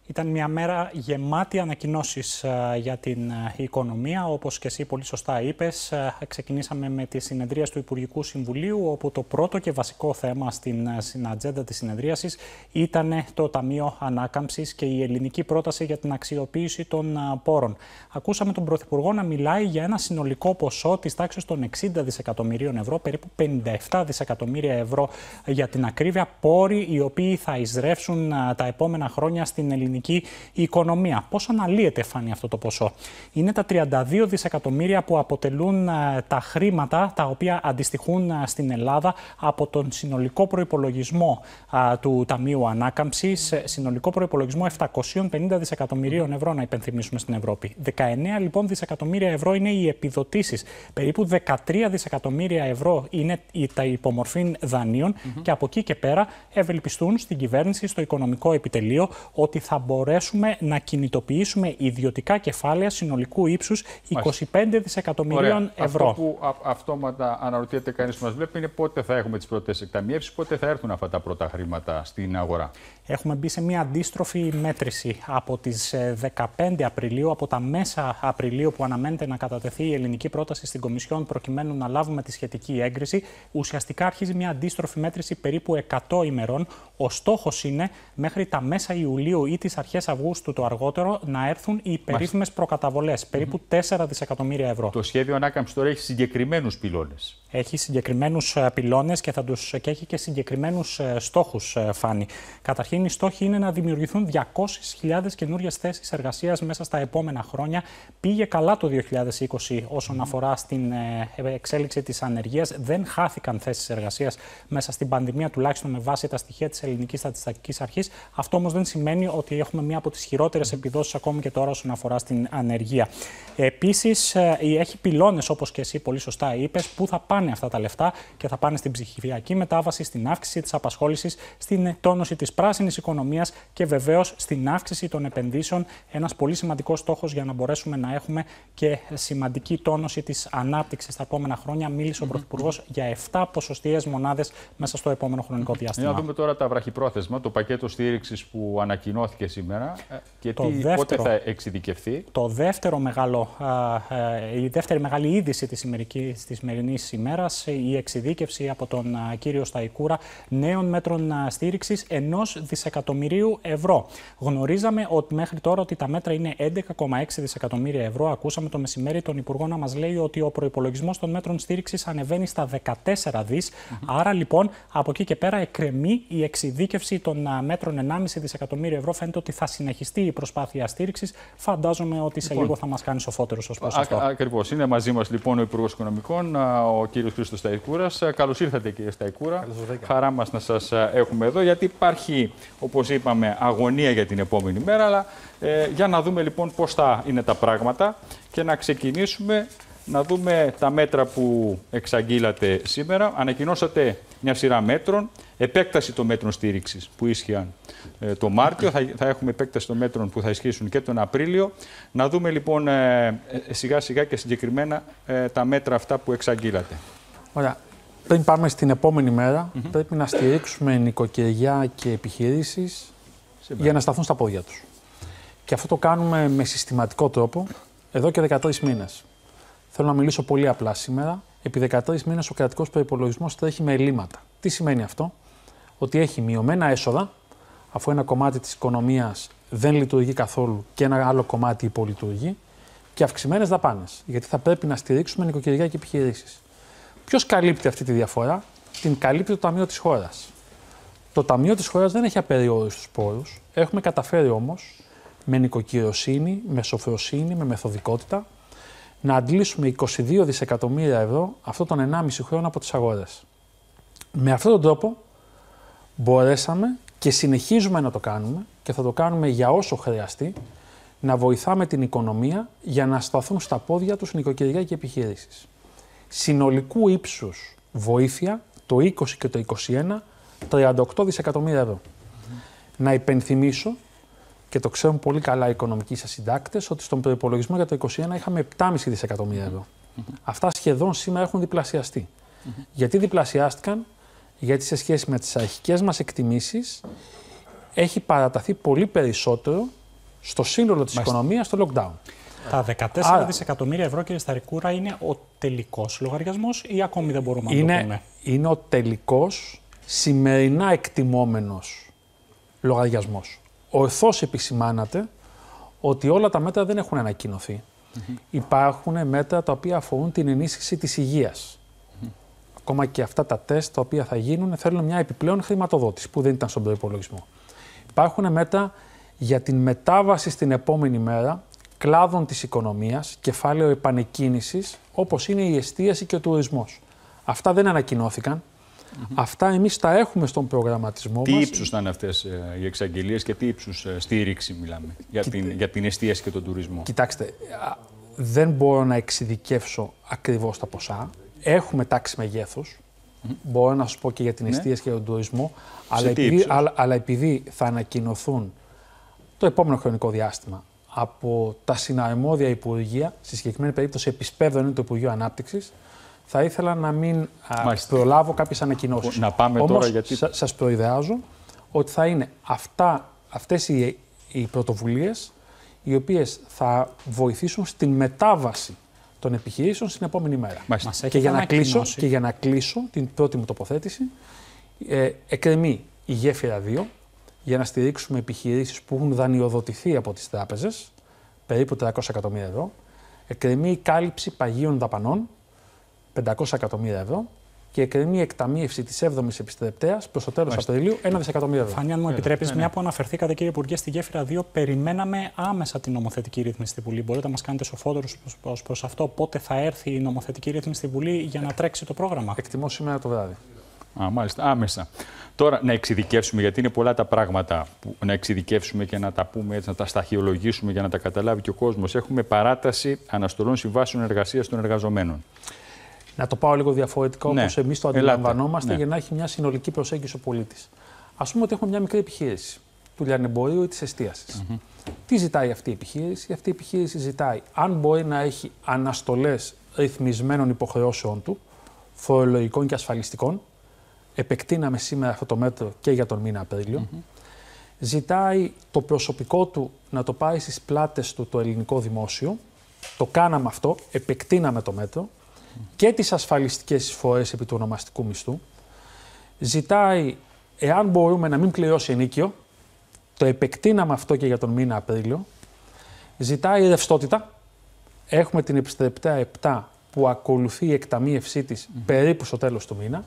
Ήταν μια μέρα γεμάτη ανακοινώσεις για την οικονομία. Όπως και εσύ πολύ σωστά είπες, ξεκινήσαμε με τη συνεδρία του Υπουργικού Συμβουλίου, όπου το πρώτο και βασικό θέμα στην ατζέντα της συνεδρίασης ήταν το Ταμείο Ανάκαμψης και η ελληνική πρόταση για την αξιοποίηση των πόρων. Ακούσαμε τον Πρωθυπουργό να μιλάει για ένα συνολικό ποσό της τάξης των 60 δισεκατομμυρίων ευρώ, περίπου 57 δισεκατομμύρια ευρώ για την ακρίβεια, πόροι οι οποίοι θα εισρεύσουν τα επόμενα χρόνια στην ελληνική οικονομία. Πώς αναλύεται, Φάνη, αυτό το ποσό? Είναι τα 32 δισεκατομμύρια που αποτελούν τα χρήματα τα οποία αντιστοιχούν στην Ελλάδα από τον συνολικό προϋπολογισμό του Ταμείου Ανάκαμψης, συνολικό προϋπολογισμό 750 δισεκατομμυρίων ευρώ, να υπενθυμίσουμε, στην Ευρώπη. 19 λοιπόν δισεκατομμύρια ευρώ είναι οι επιδοτήσεις. Περίπου 13 δισεκατομμύρια ευρώ είναι τα υπομορφή δανείων και από εκεί και πέρα ευελπιστούν στην κυβέρνηση, στο οικονομικό επιτελείο, ότι θα μπορέσουμε να κινητοποιήσουμε ιδιωτικά κεφάλαια συνολικού ύψους 25 δισεκατομμυρίων ευρώ. Αυτό που αυτόματα αναρωτιέται κανείς που μας βλέπει είναι πότε θα έχουμε τις πρώτες εκταμιεύσεις, πότε θα έρθουν αυτά τα πρώτα χρήματα στην αγορά. Έχουμε μπει σε μια αντίστροφη μέτρηση από τις 15 Απριλίου, από τα μέσα Απριλίου που αναμένεται να κατατεθεί η ελληνική πρόταση στην Κομισιόν προκειμένου να λάβουμε τη σχετική έγκριση. Ουσιαστικά αρχίζει μια αντίστροφη μέτρηση περίπου 100 ημερών. Ο στόχος είναι μέχρι τα μέσα Ιουλίου ή τις αρχές Αυγούστου το αργότερο να έρθουν οι περίφημες προκαταβολές, περίπου 4 δισεκατομμύρια ευρώ. Το σχέδιο ανάκαμψης τώρα έχει συγκεκριμένους πυλώνες. Έχει συγκεκριμένους πυλώνες και έχει και συγκεκριμένους στόχους, Φάνη. Καταρχήν, οι στόχοι είναι να δημιουργηθούν 200.000 καινούριες θέσεις εργασίας μέσα στα επόμενα χρόνια. Πήγε καλά το 2020 όσον αφορά στην εξέλιξη της ανεργίας. Δεν χάθηκαν θέσεις εργασίας μέσα στην πανδημία, τουλάχιστον με βάση τα στοιχεία της Ελληνικής Στατιστικής Αρχής. Αυτό όμως δεν σημαίνει ότι έχουμε μία από τις χειρότερες επιδόσεις ακόμη και τώρα όσον αφορά στην ανεργία. Επίσης, έχει πυλώνες, όπως και εσύ πολύ σωστά είπες, που θα πάνε αυτά τα λεφτά και θα πάνε στην ψηφιακή μετάβαση, στην αύξηση της απασχόλησης, στην τόνωση της πράσινης οικονομίας και βεβαίως στην αύξηση των επενδύσεων. Ένας πολύ σημαντικός στόχος για να μπορέσουμε να έχουμε και σημαντική τόνωση της ανάπτυξης τα επόμενα χρόνια. Μίλησε ο Πρωθυπουργός για 7 ποσοστιαίες μονάδες μέσα στο επόμενο χρονικό διάστημα. Να δούμε τώρα τα βραχυπρόθεσμα, το πακέτο στήριξης που ανακοινώθηκε σήμερα και πότε θα εξειδικευθεί. Η δεύτερη μεγάλη είδηση της σημερινής ημέρας, η εξειδίκευση από τον κύριο Σταϊκούρα νέων μέτρων στήριξης 1 δισεκατομμυρίου ευρώ. Γνωρίζαμε ότι μέχρι τώρα ότι τα μέτρα είναι 11,6 δισεκατομμύρια ευρώ. Ακούσαμε το μεσημέρι τον Υπουργό να μας λέει ότι ο προϋπολογισμός των μέτρων στήριξης ανεβαίνει στα 14 δις. Άρα λοιπόν από εκεί και πέρα εκκρεμεί η εξειδίκευση των μέτρων 1,5 δισεκατομμύριο ευρώ. Φαίνεται ότι θα συνεχιστεί η προσπάθεια στήριξης. Φαντάζομαι ότι σε λίγο θα μας κάνει σοφότερους ως προς αυτό. Ακριβώς. Είναι μαζί μας λοιπόν ο Υπουργός Οικονομικών, ο κύριος Χρήστος Σταϊκούρας. Καλώς ήρθατε, κύριε Σταϊκούρα. Χαρά μας να σας έχουμε εδώ, γιατί υπάρχει, όπως είπαμε, αγωνία για την επόμενη μέρα. Αλλά για να δούμε λοιπόν πώς θα είναι τα πράγματα και να ξεκινήσουμε να δούμε τα μέτρα που εξαγγείλατε σήμερα. Ανακοινώσατε μια σειρά μέτρων, επέκταση των μέτρων στήριξης που ίσχυαν το Μάρτιο. Θα έχουμε επέκταση των μέτρων που θα ισχύσουν και τον Απρίλιο. Να δούμε λοιπόν σιγά σιγά και συγκεκριμένα τα μέτρα αυτά που εξαγγείλατε. Ωραία. Πριν πάμε στην επόμενη μέρα, πρέπει να στηρίξουμε νοικοκυριά και επιχειρήσεις για να σταθούν στα πόδια τους. Και αυτό το κάνουμε με συστηματικό τρόπο εδώ και 13 μήνες. Θέλω να μιλήσω πολύ απλά σήμερα. Επί 13 μήνες ο κρατικός προϋπολογισμός τρέχει με ελλείμματα. Τι σημαίνει αυτό? Ότι έχει μειωμένα έσοδα, αφού ένα κομμάτι της οικονομίας δεν λειτουργεί καθόλου και ένα άλλο κομμάτι υπολειτουργεί, και αυξημένες δαπάνες. Γιατί θα πρέπει να στηρίξουμε νοικοκυριά και επιχειρήσεις. Ποιος καλύπτει αυτή τη διαφορά? Την καλύπτει το Ταμείο της χώρας. Το Ταμείο της χώρας δεν έχει απεριόριστους πόρους. Έχουμε καταφέρει όμως με νοικοκυριοσύνη, με σοφροσύνη, με μεθοδικότητα να αντλήσουμε 22 δισεκατομμύρια ευρώ αυτόν τον 1,5 χρόνο από τις αγορές. Με αυτόν τον τρόπο μπορέσαμε και συνεχίζουμε να το κάνουμε και θα το κάνουμε για όσο χρειαστεί, να βοηθάμε την οικονομία για να σταθούν στα πόδια τους νοικοκυριά και επιχειρήσεις. Συνολικού ύψους βοήθεια το 20 και το 21, 38 δισεκατομμύρια ευρώ. Να υπενθυμίσω, και το ξέρουν πολύ καλά οι οικονομικοί σας συντάκτες, ότι στον προϋπολογισμό για το 2021 είχαμε 7,5 δισεκατομμύρια ευρώ. Αυτά σχεδόν σήμερα έχουν διπλασιαστεί. Γιατί διπλασιάστηκαν? Γιατί σε σχέση με τις αρχικές μας εκτιμήσεις, έχει παραταθεί πολύ περισσότερο στο σύνολο της οικονομίας στο lockdown. Τα 14 δισεκατομμύρια ευρώ, κύριε Σταϊκούρα, είναι ο τελικός λογαριασμός ή ακόμη δεν μπορούμε να το πούμε? Είναι ο τελικός σημερινά εκτιμόμενος λογαριασμός. Ορθώς επισημάνατε ότι όλα τα μέτρα δεν έχουν ανακοινωθεί. Υπάρχουν μέτρα τα οποία αφορούν την ενίσχυση της υγείας. Ακόμα και αυτά τα τεστ τα οποία θα γίνουν θέλουν μια επιπλέον χρηματοδότηση που δεν ήταν στον προϋπολογισμό. Υπάρχουν μέτρα για την μετάβαση στην επόμενη μέρα κλάδων της οικονομίας, κεφάλαιο επανεκκίνησης, όπως είναι η εστίαση και ο τουρισμός. Αυτά δεν ανακοινώθηκαν. Αυτά εμείς τα έχουμε στον προγραμματισμό μας. Τι ύψους θα είναι αυτές οι εξαγγελίες και τι ύψους στήριξη μιλάμε για την εστίαση και τον τουρισμό? Κοιτάξτε, δεν μπορώ να εξειδικεύσω ακριβώς τα ποσά. Έχουμε τάξη μεγέθους. Μπορώ να σας πω και για την εστίαση και τον τουρισμό. Αλλά επειδή θα ανακοινωθούν το επόμενο χρονικό διάστημα από τα συναρμόδια υπουργεία, στη συγκεκριμένη περίπτωση επισπεύδων είναι το Υπουργείο Ανάπτυξης, θα ήθελα να μην προλάβω κάποιες ανακοινώσεις. Να πάμε όμως, τώρα γιατί... σας προειδεάζω ότι θα είναι αυτές οι πρωτοβουλίες οι οποίες θα βοηθήσουν στην μετάβαση των επιχειρήσεων στην επόμενη μέρα. Και για να κλείσω την πρώτη μου τοποθέτηση, εκκρεμεί η γέφυρα 2 για να στηρίξουμε επιχειρήσεις που έχουν δανειοδοτηθεί από τις τράπεζες, περίπου 300 εκατομμύρια ευρώ. Εκκρεμεί η κάλυψη παγίων δαπανών, 500 εκατομμύρια ευρώ. Και εκκρεμεί η εκταμείευση της 7ης επιστρεπτέας προς το τέλος Απριλίου, 1 δισεκατομμύριο ευρώ. Φάνη, αν μου επιτρέπεις, μια που αναφερθήκατε, κύριε Υπουργέ, στη γέφυρα 2, περιμέναμε άμεσα την νομοθετική ρύθμιση στη Βουλή. Μπορείτε να μας κάνετε σοφότερους προς αυτό, πότε θα έρθει η νομοθετική ρύθμιση στη Βουλή για να τρέξει το πρόγραμμα? Εκτιμώ σήμερα το βράδυ. Μάλιστα, άμεσα. Τώρα να εξειδικεύσουμε, γιατί είναι πολλά τα πράγματα που να εξειδικεύσουμε και να τα πούμε έτσι, να τα σταχυολογήσουμε για να τα καταλάβει και ο κόσμος. Έχουμε παράταση αναστολών συμβάσεων εργασίας των εργαζομένων. Να το πάω λίγο διαφορετικά, όπως εμείς το αντιλαμβανόμαστε, για να έχει μια συνολική προσέγγιση ο πολίτης. Ας πούμε ότι έχουμε μια μικρή επιχείρηση του λιανεμπορίου ή της εστίασης. Τι ζητάει αυτή η επιχείρηση? Αυτή η επιχείρηση ζητάει, αν μπορεί να έχει αναστολές ρυθμισμένων υποχρεώσεων του, φορολογικών και ασφαλιστικών. Επεκτείναμε σήμερα αυτό το μέτρο και για τον μήνα Απρίλιο. Ζητάει το προσωπικό του να το πάρει στις πλάτες του το ελληνικό δημόσιο. Το κάναμε αυτό, επεκτείναμε το μέτρο. Και τις ασφαλιστικές εισφορές επί του ονομαστικού μισθού. Ζητάει, εάν μπορούμε, να μην πληρώσει ενοίκιο. Το επεκτείναμε αυτό και για τον μήνα Απρίλιο. Ζητάει ρευστότητα. Έχουμε την επιστρεπτέα 7 που ακολουθεί η εκταμείευσή της περίπου στο τέλος του μήνα.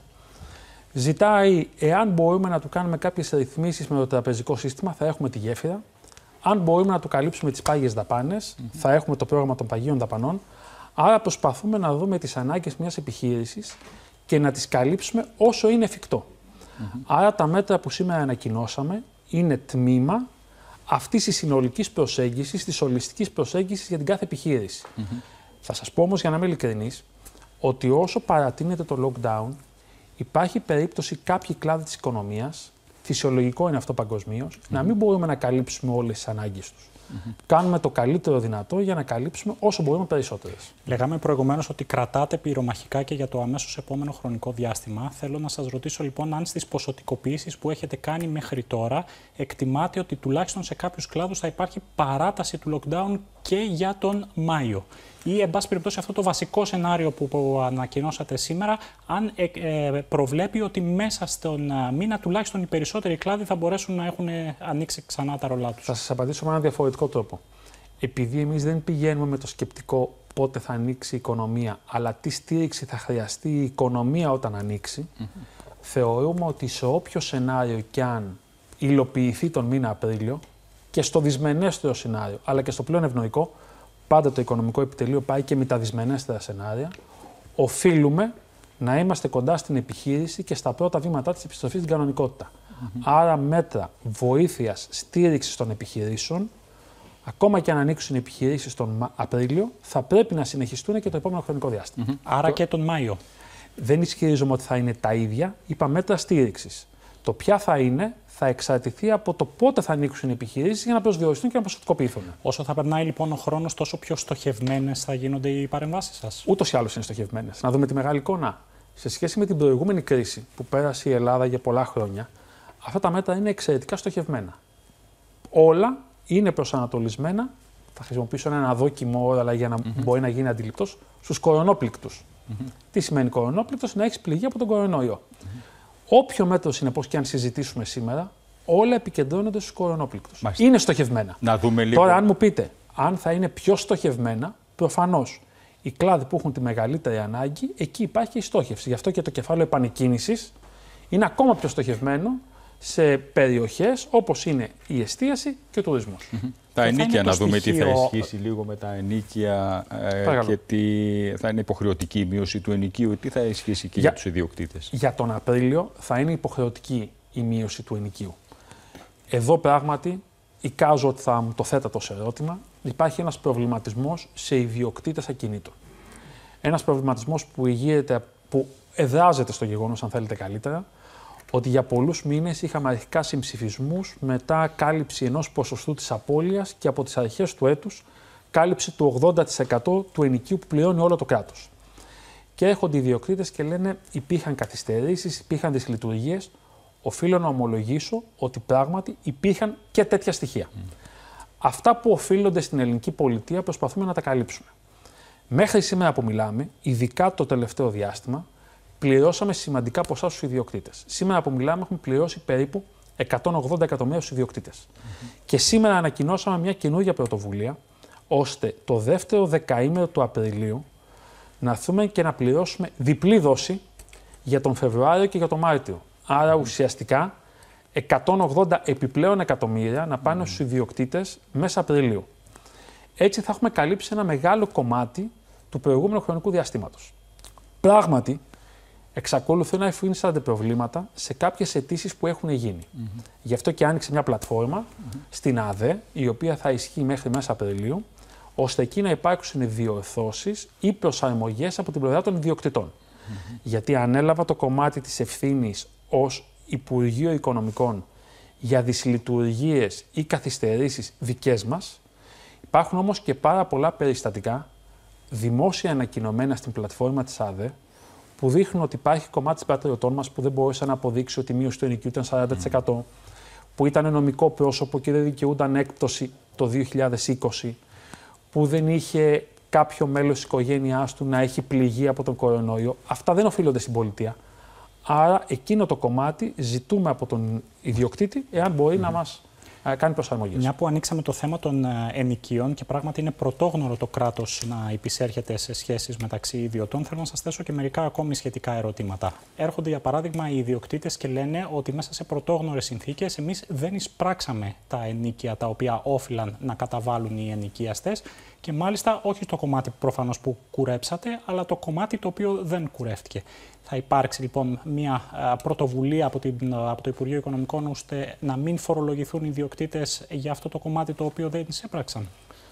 Ζητάει, εάν μπορούμε να του κάνουμε κάποιες ρυθμίσεις με το τραπεζικό σύστημα, θα έχουμε τη γέφυρα. Αν μπορούμε να του καλύψουμε τις πάγιες δαπάνες, θα έχουμε το πρόγραμμα των παγίων δαπανών. Άρα προσπαθούμε να δούμε τις ανάγκες μιας επιχείρησης και να τις καλύψουμε όσο είναι εφικτό. Άρα τα μέτρα που σήμερα ανακοινώσαμε είναι τμήμα αυτής της συνολικής προσέγγισης, της ολιστικής προσέγγισης για την κάθε επιχείρηση. Θα σας πω όμως, για να είμαι ειλικρινής, ότι όσο παρατείνεται το lockdown, υπάρχει περίπτωση κάποιοι κλάδοι της οικονομίας, φυσιολογικό είναι αυτό παγκοσμίως, να μην μπορούμε να καλύψουμε όλες τις ανάγκες τους. Κάνουμε το καλύτερο δυνατό για να καλύψουμε όσο μπορούμε περισσότερες. Λέγαμε προηγουμένως ότι κρατάτε πυρομαχικά και για το αμέσως επόμενο χρονικό διάστημα. Θέλω να σας ρωτήσω λοιπόν αν στις ποσοτικοποιήσεις που έχετε κάνει μέχρι τώρα εκτιμάτε ότι τουλάχιστον σε κάποιους κλάδους θα υπάρχει παράταση του lockdown και για τον Μάιο. Ή, εν πάση περιπτώσει, αυτό το βασικό σενάριο που ανακοινώσατε σήμερα, αν προβλέπει ότι μέσα στον μήνα τουλάχιστον οι περισσότεροι κλάδοι θα μπορέσουν να έχουν ανοίξει ξανά τα ρολά τους. Θα σας απαντήσω με έναν διαφορετικό τρόπο. Επειδή εμείς δεν πηγαίνουμε με το σκεπτικό πότε θα ανοίξει η οικονομία, αλλά τι στήριξη θα χρειαστεί η οικονομία όταν ανοίξει, θεωρούμε ότι σε όποιο σενάριο κι αν υλοποιηθεί τον μήνα Απρίλιο, και στο δυσμενέστερο σενάριο, αλλά και στο πλέον ευνοϊκό, πάντα το οικονομικό επιτελείο πάει και με τα δυσμενέστερα σενάρια, οφείλουμε να είμαστε κοντά στην επιχείρηση και στα πρώτα βήματά της επιστροφής στην κανονικότητα. Άρα μέτρα βοήθειας, στήριξης των επιχειρήσεων, ακόμα και αν ανοίξουν οι επιχειρήσεις τον Απρίλιο, θα πρέπει να συνεχιστούν και το επόμενο χρονικό διάστημα. Άρα και τον Μάιο. Δεν ισχυρίζομαι ότι θα είναι τα ίδια, είπα μέτρα στήριξης. Το ποια θα είναι θα εξαρτηθεί από το πότε θα ανοίξουν οι επιχειρήσεις για να προσδιοριστούν και να ποσοτικοποιηθούν. Όσο θα περνάει λοιπόν ο χρόνος, τόσο πιο στοχευμένες θα γίνονται οι παρεμβάσεις σας? Ούτως ή άλλως είναι στοχευμένες. Να δούμε τη μεγάλη εικόνα. Σε σχέση με την προηγούμενη κρίση που πέρασε η Ελλάδα για πολλά χρόνια, αυτά τα μέτρα είναι εξαιρετικά στοχευμένα. όλα είναι προσανατολισμένα, θα χρησιμοποιήσω ένα αδόκιμο όρο, αλλά για να μπορεί να γίνει αντιληπτός, στους κορονόπληκτους. Τι σημαίνει κορονόπληκτος? Να έχεις πληγεί από τον κορονοϊό. Όποιο μέτρο συνεπώς και αν συζητήσουμε σήμερα, όλα επικεντρώνονται στους κορονόπληκτους. Είναι στοχευμένα. Να δούμε λίγο. Τώρα, αν μου πείτε, αν θα είναι πιο στοχευμένα, προφανώς οι κλάδοι που έχουν τη μεγαλύτερη ανάγκη, εκεί υπάρχει η στόχευση. Γι' αυτό και το κεφάλαιο επανεκκίνησης είναι ακόμα πιο στοχευμένο σε περιοχές όπως είναι η εστίαση και ο τουρισμός. Τα ενίκια, να δούμε τι θα ισχύσει λίγο με τα ενίκια και τι θα είναι υποχρεωτική η μείωση του ενοικίου, τι θα ισχύσει και για τους ιδιοκτήτες. Για τον Απρίλιο θα είναι υποχρεωτική η μείωση του ενοικίου. Εδώ πράγματι εικάζω ότι θα μου το θέτατε ως ερώτημα. Υπάρχει ένας προβληματισμός σε ιδιοκτήτες ακινήτων. Ένας προβληματισμός που εδράζεται στο γεγονός, αν θέλετε καλύτερα, ότι για πολλούς μήνες είχαμε αρχικά συμψηφισμούς, μετά κάλυψη ενός ποσοστού της απώλειας και από τις αρχές του έτους κάλυψη του 80% του ενοικίου που πληρώνει όλο το κράτος. Και έρχονται οι ιδιοκτήτες και λένε υπήρχαν καθυστερήσεις, υπήρχαν δυσλειτουργίες. Οφείλω να ομολογήσω ότι πράγματι υπήρχαν και τέτοια στοιχεία. Αυτά που οφείλονται στην ελληνική πολιτεία προσπαθούμε να τα καλύψουμε. Μέχρι σήμερα που μιλάμε, ειδικά το τελευταίο διάστημα, πληρώσαμε σημαντικά ποσά στους ιδιοκτήτες. Σήμερα που μιλάμε, έχουμε πληρώσει περίπου 180 εκατομμύρια στους ιδιοκτήτες. Και σήμερα ανακοινώσαμε μια καινούργια πρωτοβουλία, ώστε το δεύτερο δεκαήμερο του Απριλίου να έρθουμε και να πληρώσουμε διπλή δόση για τον Φεβρουάριο και για τον Μάρτιο. Άρα ουσιαστικά 180 επιπλέον εκατομμύρια να πάνε στους ιδιοκτήτες μέσα Απριλίου. Έτσι θα έχουμε καλύψει ένα μεγάλο κομμάτι του προηγούμενου χρονικού διαστήματος. Πράγματι, εξακολουθούν να υφίστανται προβλήματα σε κάποιες αιτήσεις που έχουν γίνει. Γι' αυτό και άνοιξε μια πλατφόρμα στην ΑΔΕ, η οποία θα ισχύει μέχρι μέσα Απριλίου, ώστε εκεί να υπάρξουν διορθώσεις ή προσαρμογές από την πλευρά των ιδιοκτητών. Γιατί ανέλαβα το κομμάτι της ευθύνης ως Υπουργείο Οικονομικών για δυσλειτουργίες ή καθυστερήσεις δικές μας, υπάρχουν όμως και πάρα πολλά περιστατικά δημόσια ανακοινωμένα στην πλατφόρμα της ΑΔΕ, που δείχνουν ότι υπάρχει κομμάτι πατριωτών μας που δεν μπορούσε να αποδείξει ότι η μείωση του ενοικίου ήταν 40%, που ήταν νομικό πρόσωπο και δεν δικαιούνταν έκπτωση το 2020, που δεν είχε κάποιο μέλος της οικογένειάς του να έχει πληγεί από τον κορονοϊό. Αυτά δεν οφείλονται στην πολιτεία. Άρα, εκείνο το κομμάτι ζητούμε από τον ιδιοκτήτη, εάν μπορεί να μας κάνει προσαρμογές. Μια που ανοίξαμε το θέμα των ενοικίων και πράγματι είναι πρωτόγνωρο το κράτος να υπησέρχεται σε σχέσεις μεταξύ ιδιωτών, θέλω να σας θέσω και μερικά ακόμη σχετικά ερωτήματα. Έρχονται, για παράδειγμα, οι ιδιοκτήτες και λένε ότι μέσα σε πρωτόγνωρες συνθήκες εμείς δεν εισπράξαμε τα ενοίκια τα οποία όφυλαν να καταβάλουν οι ενοικιαστές. Και μάλιστα όχι το κομμάτι προφανώς που κουρέψατε, αλλά το κομμάτι το οποίο δεν κουρεύτηκε. Θα υπάρξει λοιπόν μια πρωτοβουλία από το Υπουργείο Οικονομικών ώστε να μην φορολογηθούν οι ιδιοκτήτες για αυτό το κομμάτι το οποίο δεν εισέπραξαν?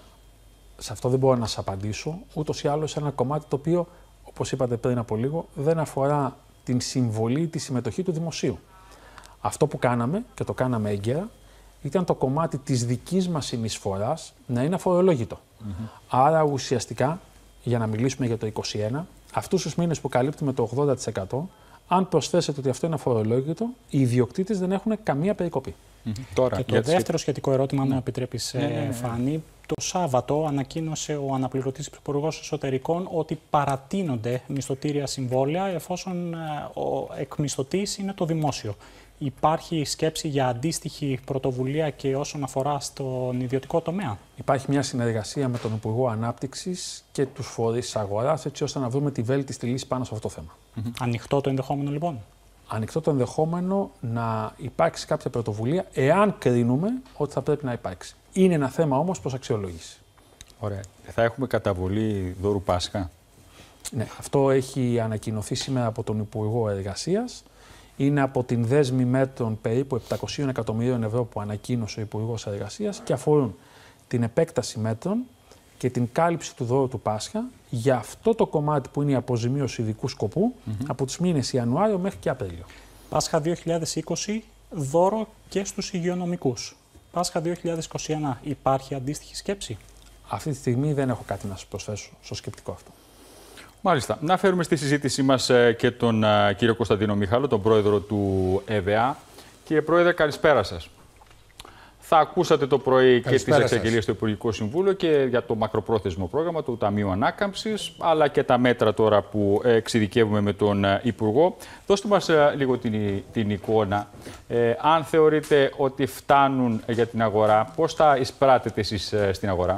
Σε αυτό δεν μπορώ να σας απαντήσω. Ούτως ή άλλως ένα κομμάτι το οποίο, όπως είπατε πριν από λίγο, δεν αφορά την συμβολή ή τη συμμετοχή του δημοσίου. Αυτό που κάναμε και το κάναμε έγκαιρα ήταν το κομμάτι της δικής μας συνεισφοράς να είναι αφορολόγητο. Άρα ουσιαστικά, για να μιλήσουμε για το 2021, αυτούς τους μήνες που καλύπτουμε το 80%, αν προσθέσετε ότι αυτό είναι αφορολόγητο, οι ιδιοκτήτες δεν έχουν καμία περικοπή. Τώρα, και το δεύτερο σχετικό ερώτημα, αν μου επιτρέπεις, Φάνη, το Σάββατο ανακοίνωσε ο αναπληρωτής Υπουργός Εσωτερικών ότι παρατείνονται μισθωτήρια συμβόλαια εφόσον ο εκμισθωτής είναι το δημόσιο. Υπάρχει σκέψη για αντίστοιχη πρωτοβουλία και όσον αφορά στον ιδιωτικό τομέα? Υπάρχει μια συνεργασία με τον Υπουργό Ανάπτυξης και τους φορείς της αγοράς, έτσι ώστε να βρούμε τη βέλτιστη λύση πάνω σε αυτό το θέμα. Ανοιχτό το ενδεχόμενο, λοιπόν? Ανοιχτό το ενδεχόμενο να υπάρξει κάποια πρωτοβουλία, εάν κρίνουμε ότι θα πρέπει να υπάρξει. Είναι ένα θέμα όμως προς αξιολόγηση. Ωραία. Θα έχουμε καταβολή δώρου Πάσχα? Ναι, αυτό έχει ανακοινωθεί σήμερα από τον Υπουργό Εργασίας. Είναι από την δέσμη μέτρων περίπου 700 εκατομμυρίων ευρώ που ανακοίνωσε ο Υπουργός Εργασίας και αφορούν την επέκταση μέτρων και την κάλυψη του δώρου του Πάσχα για αυτό το κομμάτι που είναι η αποζημίωση ειδικού σκοπού από τους μήνες Ιανουάριο μέχρι και Απρίλιο. Πάσχα 2020, δώρο και στους υγειονομικούς. Πάσχα 2021, υπάρχει αντίστοιχη σκέψη? Αυτή τη στιγμή δεν έχω κάτι να σας προσθέσω στο σκεπτικό αυτό. Μάλιστα. Να φέρουμε στη συζήτησή μας και τον κύριο Κωνσταντίνο Μιχάλο, τον πρόεδρο του ΕΒΑ. Κύριε Πρόεδρε, καλησπέρα σας. Θα ακούσατε το πρωί και τις εξαγγελίες στο Υπουργικό Συμβούλιο και για το μακροπρόθεσμο πρόγραμμα του Ταμείου Ανάκαμψης, αλλά και τα μέτρα τώρα που εξειδικεύουμε με τον Υπουργό. Δώστε μας λίγο την εικόνα. Αν θεωρείτε ότι φτάνουν για την αγορά, πώς τα εισπράτετε εσείς στην αγορά?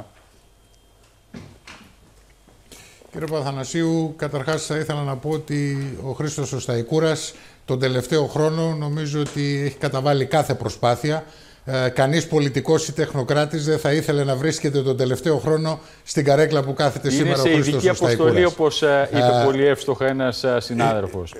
Κύριε Παπαθανασίου, καταρχάς θα ήθελα να πω ότι ο Χρήστος ο Σταϊκούρας τον τελευταίο χρόνο νομίζω ότι έχει καταβάλει κάθε προσπάθεια. Κανείς πολιτικός ή τεχνοκράτης δεν θα ήθελε να βρίσκεται τον τελευταίο χρόνο στην καρέκλα που κάθεται σήμερα ο Χρήστος ο Σταϊκούρας. Είναι σε ειδική αποστολή, όπως είπε πολύ εύστοχα ένας συνάδελφος.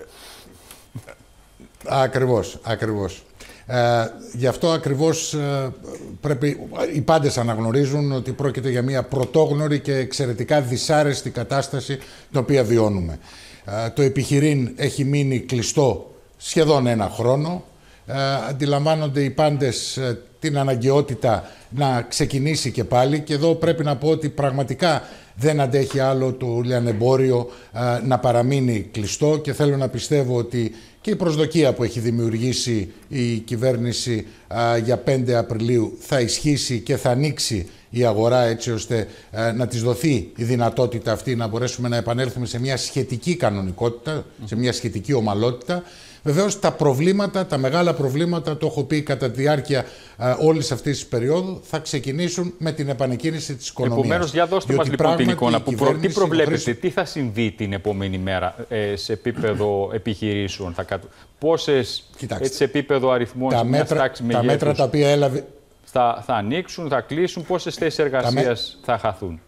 Ακριβώς. Γι' αυτό ακριβώς πρέπει οι πάντες αναγνωρίζουν ότι πρόκειται για μια πρωτόγνωρη και εξαιρετικά δυσάρεστη κατάσταση την οποία βιώνουμε. Το επιχειρήν έχει μείνει κλειστό σχεδόν ένα χρόνο. Αντιλαμβάνονται οι πάντες την αναγκαιότητα να ξεκινήσει και πάλι, και εδώ πρέπει να πω ότι πραγματικά δεν αντέχει άλλο το λιανεμπόριο να παραμείνει κλειστό, και θέλω να πιστεύω ότι και η προσδοκία που έχει δημιουργήσει η κυβέρνηση για 5 Απριλίου θα ισχύσει και θα ανοίξει η αγορά, έτσι ώστε να της δοθεί η δυνατότητα αυτή να μπορέσουμε να επανέλθουμε σε μια σχετική κανονικότητα, σε μια σχετική ομαλότητα. Βεβαίως τα προβλήματα, τα μεγάλα προβλήματα, το έχω πει κατά τη διάρκεια όλης αυτής της περίοδου, θα ξεκινήσουν με την επανεκκίνηση της οικονομίας. Επομένως, για δώστε μας λοιπόν την εικόνα. Τι προβλέπετε, τι θα συμβεί την επόμενη μέρα σε επίπεδο επιχειρήσεων, πόσες σε επίπεδο αριθμών, τα μέτρα τα οποία έλαβε... θα ανοίξουν, θα κλείσουν, πόσες θέσεις εργασίας θα χαθούν?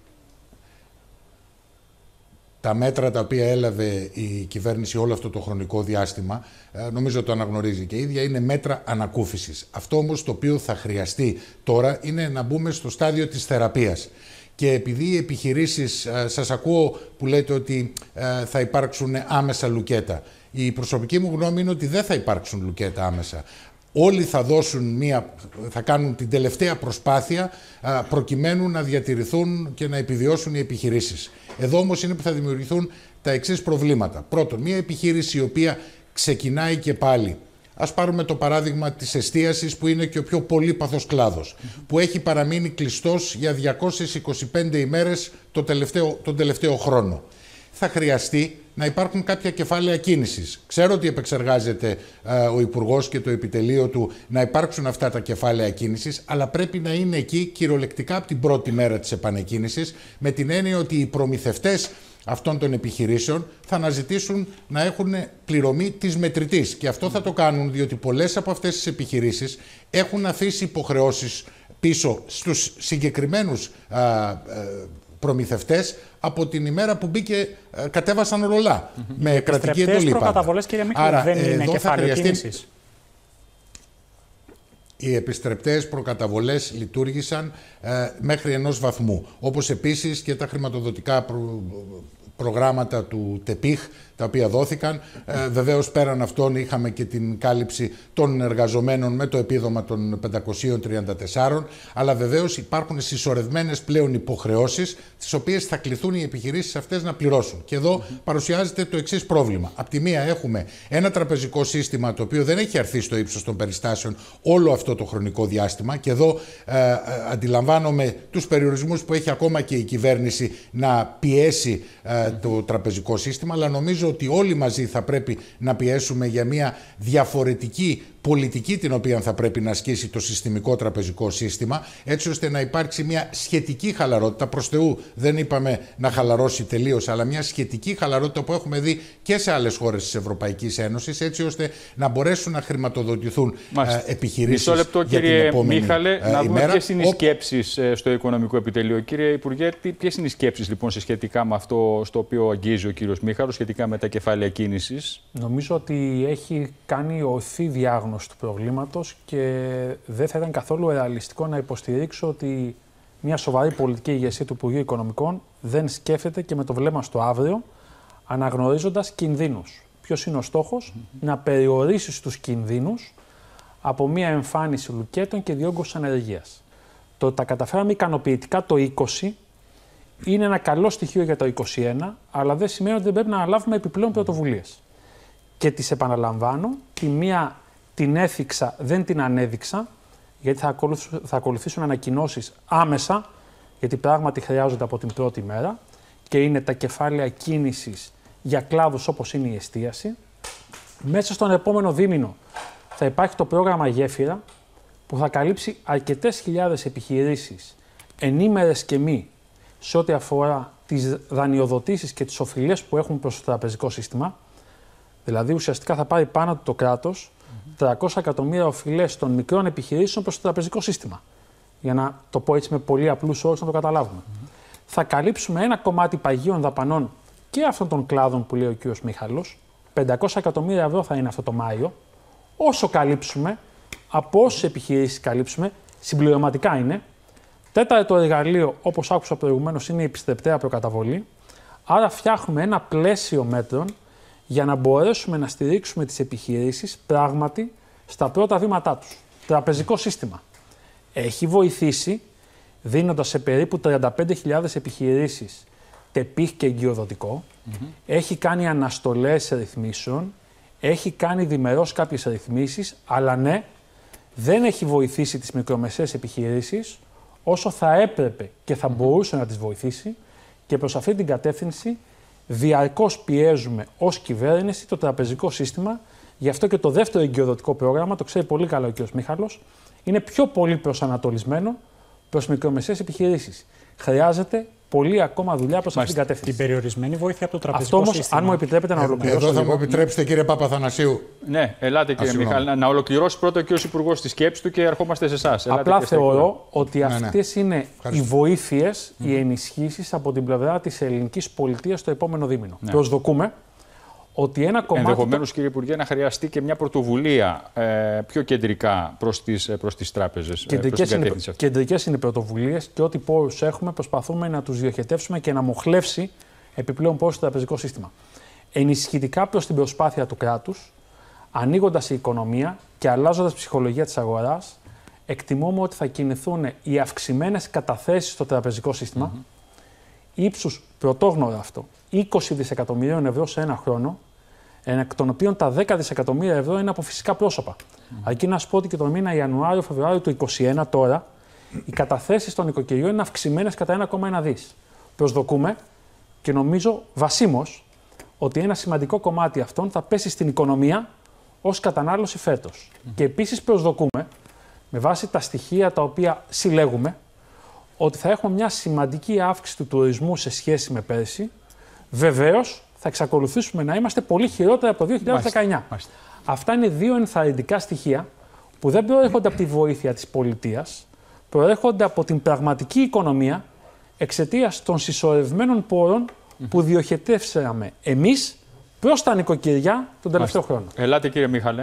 Τα μέτρα τα οποία έλαβε η κυβέρνηση όλο αυτό το χρονικό διάστημα, νομίζω το αναγνωρίζει και η ίδια, είναι μέτρα ανακούφισης. Αυτό όμως το οποίο θα χρειαστεί τώρα είναι να μπούμε στο στάδιο της θεραπείας. Και επειδή οι επιχειρήσεις, σας ακούω που λέτε ότι θα υπάρξουν άμεσα λουκέτα. Η προσωπική μου γνώμη είναι ότι δεν θα υπάρξουν λουκέτα άμεσα. Όλοι θα κάνουν την τελευταία προσπάθεια προκειμένου να διατηρηθούν και να επιβιώσουν οι επιχειρήσεις. Εδώ όμως είναι που θα δημιουργηθούν τα εξής προβλήματα. Πρώτον, μια επιχείρηση η οποία ξεκινάει και πάλι. Ας πάρουμε το παράδειγμα της εστίασης, που είναι και ο πιο πολύπαθος κλάδος, που έχει παραμείνει κλειστός για 225 ημέρες τον τελευταίο χρόνο. Θα χρειαστεί να υπάρχουν κάποια κεφάλαια κίνησης. Ξέρω ότι επεξεργάζεται ο Υπουργός και το επιτελείο του να υπάρξουν αυτά τα κεφάλαια κίνησης, αλλά πρέπει να είναι εκεί κυριολεκτικά από την πρώτη μέρα της επανεκκίνησης, με την έννοια ότι οι προμηθευτές αυτών των επιχειρήσεων θα αναζητήσουν να έχουν πληρωμή της μετρητής. Και αυτό θα το κάνουν διότι πολλές από αυτές τις επιχειρήσεις έχουν αφήσει υποχρεώσεις πίσω στους συγκεκριμένους προμηθευτές από την ημέρα που κατέβασαν ρολά με κρατική εντολή. Οι προκαταβολές, κύριε Μίχαλη, δεν είναι κεφάλαιο κίνησης? Οι επιστρεπτές προκαταβολές λειτουργήσαν μέχρι ενός βαθμού. Όπως επίσης και τα χρηματοδοτικά προγράμματα του ΤΕΠΙΧ, τα οποία δόθηκαν. Βεβαίως, πέραν αυτών, είχαμε και την κάλυψη των εργαζομένων με το επίδομα των 534, αλλά βεβαίως υπάρχουν συσσωρευμένες πλέον υποχρεώσεις, τις οποίες θα κληθούν οι επιχειρήσεις αυτές να πληρώσουν. Και εδώ παρουσιάζεται το εξής πρόβλημα. Απ' τη μία έχουμε ένα τραπεζικό σύστημα το οποίο δεν έχει αρθεί στο ύψος των περιστάσεων όλο αυτό το χρονικό διάστημα, και εδώ αντιλαμβάνομαι τους περιορισμούς που έχει ακόμα και η κυβέρνηση να πιέσει το τραπεζικό σύστημα, αλλά νομίζω ότι όλοι μαζί θα πρέπει να πιέσουμε για μια διαφορετική πολιτική την οποία θα πρέπει να ασκήσει το συστημικό τραπεζικό σύστημα, έτσι ώστε να υπάρξει μια σχετική χαλαρότητα. Προς Θεού δεν είπαμε να χαλαρώσει τελείως, αλλά μια σχετική χαλαρότητα που έχουμε δει και σε άλλες χώρες της Ευρωπαϊκής Ένωσης, έτσι ώστε να μπορέσουν να χρηματοδοτηθούν επιχειρήσεις. Μισό λεπτό, κύριε Μίχαλε, να δούμε ποιες είναι οι σκέψεις στο Οικονομικό Επιτελείο. Κύριε Υπουργέ, ποιες είναι οι σκέψεις λοιπόν σχετικά με αυτό στο οποίο αγγίζει ο κύριος Μίχαλος, σχετικά με τα κεφάλαια κίνησης? Νομίζω ότι έχει κάνει ορθή διάγνωση του προβλήματος και δεν θα ήταν καθόλου ρεαλιστικό να υποστηρίξω ότι μια σοβαρή πολιτική ηγεσία του Υπουργείου Οικονομικών δεν σκέφτεται και με το βλέμμα στο αύριο, αναγνωρίζοντας κινδύνους. Ποιος είναι ο στόχος? Να περιορίσει τους κινδύνους από μια εμφάνιση λουκέτων και διόγκωσης ανεργίας. Το ότι τα καταφέραμε ικανοποιητικά το 20 είναι ένα καλό στοιχείο για το 21, αλλά δεν σημαίνει ότι δεν πρέπει να αναλάβουμε επιπλέον πρωτοβουλίες. Και τις επαναλαμβάνω, τη μία την έθιξα, δεν την ανέδειξα, γιατί θα ακολουθήσουν ανακοινώσεις άμεσα, γιατί πράγματι χρειάζονται από την πρώτη μέρα και είναι τα κεφάλαια κίνησης για κλάδους όπως είναι η εστίαση. Μέσα στον επόμενο δίμηνο θα υπάρχει το πρόγραμμα Γέφυρα, που θα καλύψει αρκετές χιλιάδες επιχειρήσεις, ενήμερες και μη, σε ό,τι αφορά τις δανειοδοτήσεις και τις οφειλές που έχουν προς το τραπεζικό σύστημα. Δηλαδή, ουσιαστικά θα πάρει πάνω του το κράτος 300 εκατομμύρια οφειλές των μικρών επιχειρήσεων προς το τραπεζικό σύστημα. Για να το πω έτσι με πολύ απλούς όρους να το καταλάβουμε. Θα καλύψουμε ένα κομμάτι παγίων δαπανών και αυτών των κλάδων που λέει ο κ. Μίχαλος. 500 εκατομμύρια ευρώ θα είναι αυτό το Μάιο. Όσο καλύψουμε, από όσες επιχειρήσεις καλύψουμε, συμπληρωματικά είναι. Τέταρτο εργαλείο, όπως άκουσα προηγουμένως, είναι η επιστρεπτέα προκαταβολή. Άρα φτιάχνουμε ένα πλαίσιο μέτρων για να μπορέσουμε να στηρίξουμε τις επιχειρήσεις πράγματι στα πρώτα βήματά τους. Τραπεζικό σύστημα έχει βοηθήσει δίνοντας σε περίπου 35.000 επιχειρήσεις τεπίχ και εγκυοδοτικό, έχει κάνει αναστολές ρυθμίσεων, έχει κάνει διμερώς κάποιες ρυθμίσεις, αλλά ναι, δεν έχει βοηθήσει τις μικρομεσαίες επιχειρήσεις όσο θα έπρεπε και θα μπορούσε να τις βοηθήσει, και προς αυτή την κατεύθυνση διαρκώς πιέζουμε ως κυβέρνηση το τραπεζικό σύστημα. Γι' αυτό και το δεύτερο εγκυοδοτικό πρόγραμμα, το ξέρει πολύ καλά ο κ. Μίχαλος, είναι πιο πολύ προσανατολισμένο προς μικρομεσαίες επιχειρήσεις. Χρειάζεται πολύ ακόμα δουλειά προς αυτή την κατεύθυνση. Την περιορισμένη βοήθεια από το τραπεζικό σύστημα. Αυτό όμως, αν μου επιτρέπετε να ολοκληρώσω. Εδώ θα μου επιτρέψετε, κύριε Παπαθανασίου. Ναι, ελάτε κύριε Μιχάλη, να ολοκληρώσει πρώτα και ο Υπουργός τη σκέψη του και ερχόμαστε σε εσάς. Απλά θεωρώ ότι αυτές είναι οι βοήθειες, οι ενισχύσεις από την πλευρά της ελληνικής πολιτείας το επόμενο δίμηνο. Προσδοκούμε ότι ένα κομμάτι. Ενδεχομένως, κύριε Υπουργέ, να χρειαστεί και μια πρωτοβουλία πιο κεντρικά προς τις τράπεζες. Κεντρικές είναι οι πρωτοβουλίες και ό,τι πόρους έχουμε προσπαθούμε να τους διοχετεύσουμε και να μοχλεύσει επιπλέον πόρους στο τραπεζικό σύστημα. Ενισχυτικά προς την προσπάθεια του κράτους, ανοίγοντας η οικονομία και αλλάζοντας ψυχολογία της αγοράς, εκτιμούμε ότι θα κινηθούν οι αυξημένες καταθέσεις στο τραπεζικό σύστημα, ύψους πρωτόγνωρο αυτό, 20 δισεκατομμυρίων ευρώ σε ένα χρόνο, εκ των οποίων τα 10 δισεκατομμύρια ευρώ είναι από φυσικά πρόσωπα. Αρκεί να σου πω ότι και τον μήνα Ιανουάριο-Φεβρουάριο του 2021 τώρα, οι καταθέσεις των οικοκυριών είναι αυξημένες κατά 1,1 δις. Προσδοκούμε και νομίζω βασίμως ότι ένα σημαντικό κομμάτι αυτών θα πέσει στην οικονομία ως κατανάλωση φέτος. Και επίσης προσδοκούμε, με βάση τα στοιχεία τα οποία συλλέγουμε, ότι θα έχουμε μια σημαντική αύξηση του τουρισμού σε σχέση με πέρσι. Βεβαίως, θα εξακολουθήσουμε να είμαστε πολύ χειρότερα από το 2019. Αυτά είναι δύο ενθαρρυντικά στοιχεία που δεν προέρχονται από τη βοήθεια της πολιτείας, προέρχονται από την πραγματική οικονομία εξαιτίας των συσσωρευμένων πόρων που διοχετεύσαμε εμείς προς τα νοικοκυριά τον τελευταίο χρόνο. Ελάτε, κύριε Μίχαλε.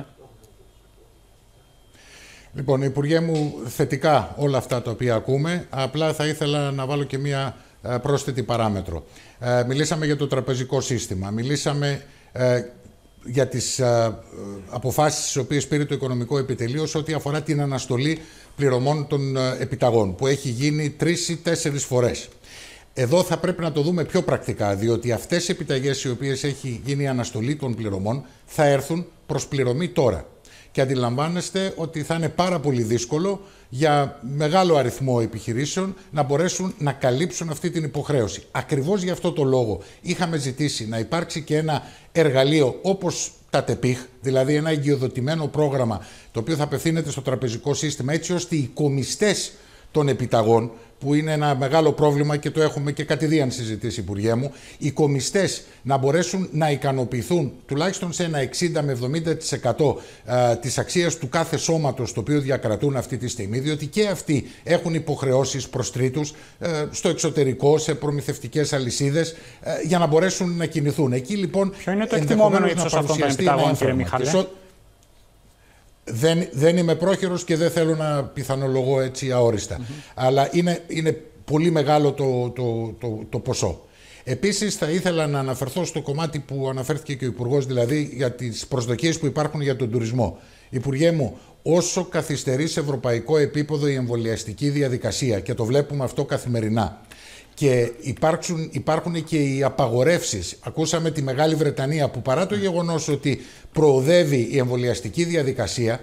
Λοιπόν, Υπουργέ μου, θετικά όλα αυτά τα οποία ακούμε, απλά θα ήθελα να βάλω και μία πρόσθετη παράμετρο. Μιλήσαμε για το τραπεζικό σύστημα, μιλήσαμε για τις αποφάσεις τις οποίες πήρε το Οικονομικό Επιτελείο σε ό,τι αφορά την αναστολή πληρωμών των επιταγών, που έχει γίνει 3 ή 4 φορές. Εδώ θα πρέπει να το δούμε πιο πρακτικά, διότι αυτές οι επιταγές οι οποίες έχει γίνει η αναστολή των πληρωμών θα έρθουν προς πληρωμή τώρα. Και αντιλαμβάνεστε ότι θα είναι πάρα πολύ δύσκολο για μεγάλο αριθμό επιχειρήσεων να μπορέσουν να καλύψουν αυτή την υποχρέωση. Ακριβώς γι' αυτό το λόγο είχαμε ζητήσει να υπάρξει και ένα εργαλείο όπως τα ΤΕΠΙΧ, δηλαδή ένα εγκυοδοτημένο πρόγραμμα το οποίο θα απευθύνεται στο τραπεζικό σύστημα, έτσι ώστε οι κομιστές των επιταγών, που είναι ένα μεγάλο πρόβλημα και το έχουμε και κατηδίαν συζητήσει, Υπουργέ μου, οι κομιστές να μπορέσουν να ικανοποιηθούν τουλάχιστον σε ένα 60 με 70% της αξίας του κάθε σώματος το οποίο διακρατούν αυτή τη στιγμή, διότι και αυτοί έχουν υποχρεώσεις προς τρίτους στο εξωτερικό, σε προμηθευτικές αλυσίδες, για να μπορέσουν να κινηθούν. Εκεί λοιπόν ποιο είναι το εκτιμόμενο ύψος αυτών των επιταγών, κύριε Μιχάλε? Δεν είμαι πρόχειρος και δεν θέλω να πιθανολογώ έτσι αόριστα. Αλλά είναι πολύ μεγάλο το ποσό. Επίσης θα ήθελα να αναφερθώ στο κομμάτι που αναφέρθηκε και ο Υπουργός, δηλαδή για τις προσδοκίες που υπάρχουν για τον τουρισμό. Υπουργέ μου, όσο καθυστερεί σε ευρωπαϊκό επίπεδο η εμβολιαστική διαδικασία, και το βλέπουμε αυτό καθημερινά, και υπάρχουν και οι απαγορεύσεις. Ακούσαμε τη Μεγάλη Βρετανία που, παρά το γεγονός ότι προοδεύει η εμβολιαστική διαδικασία,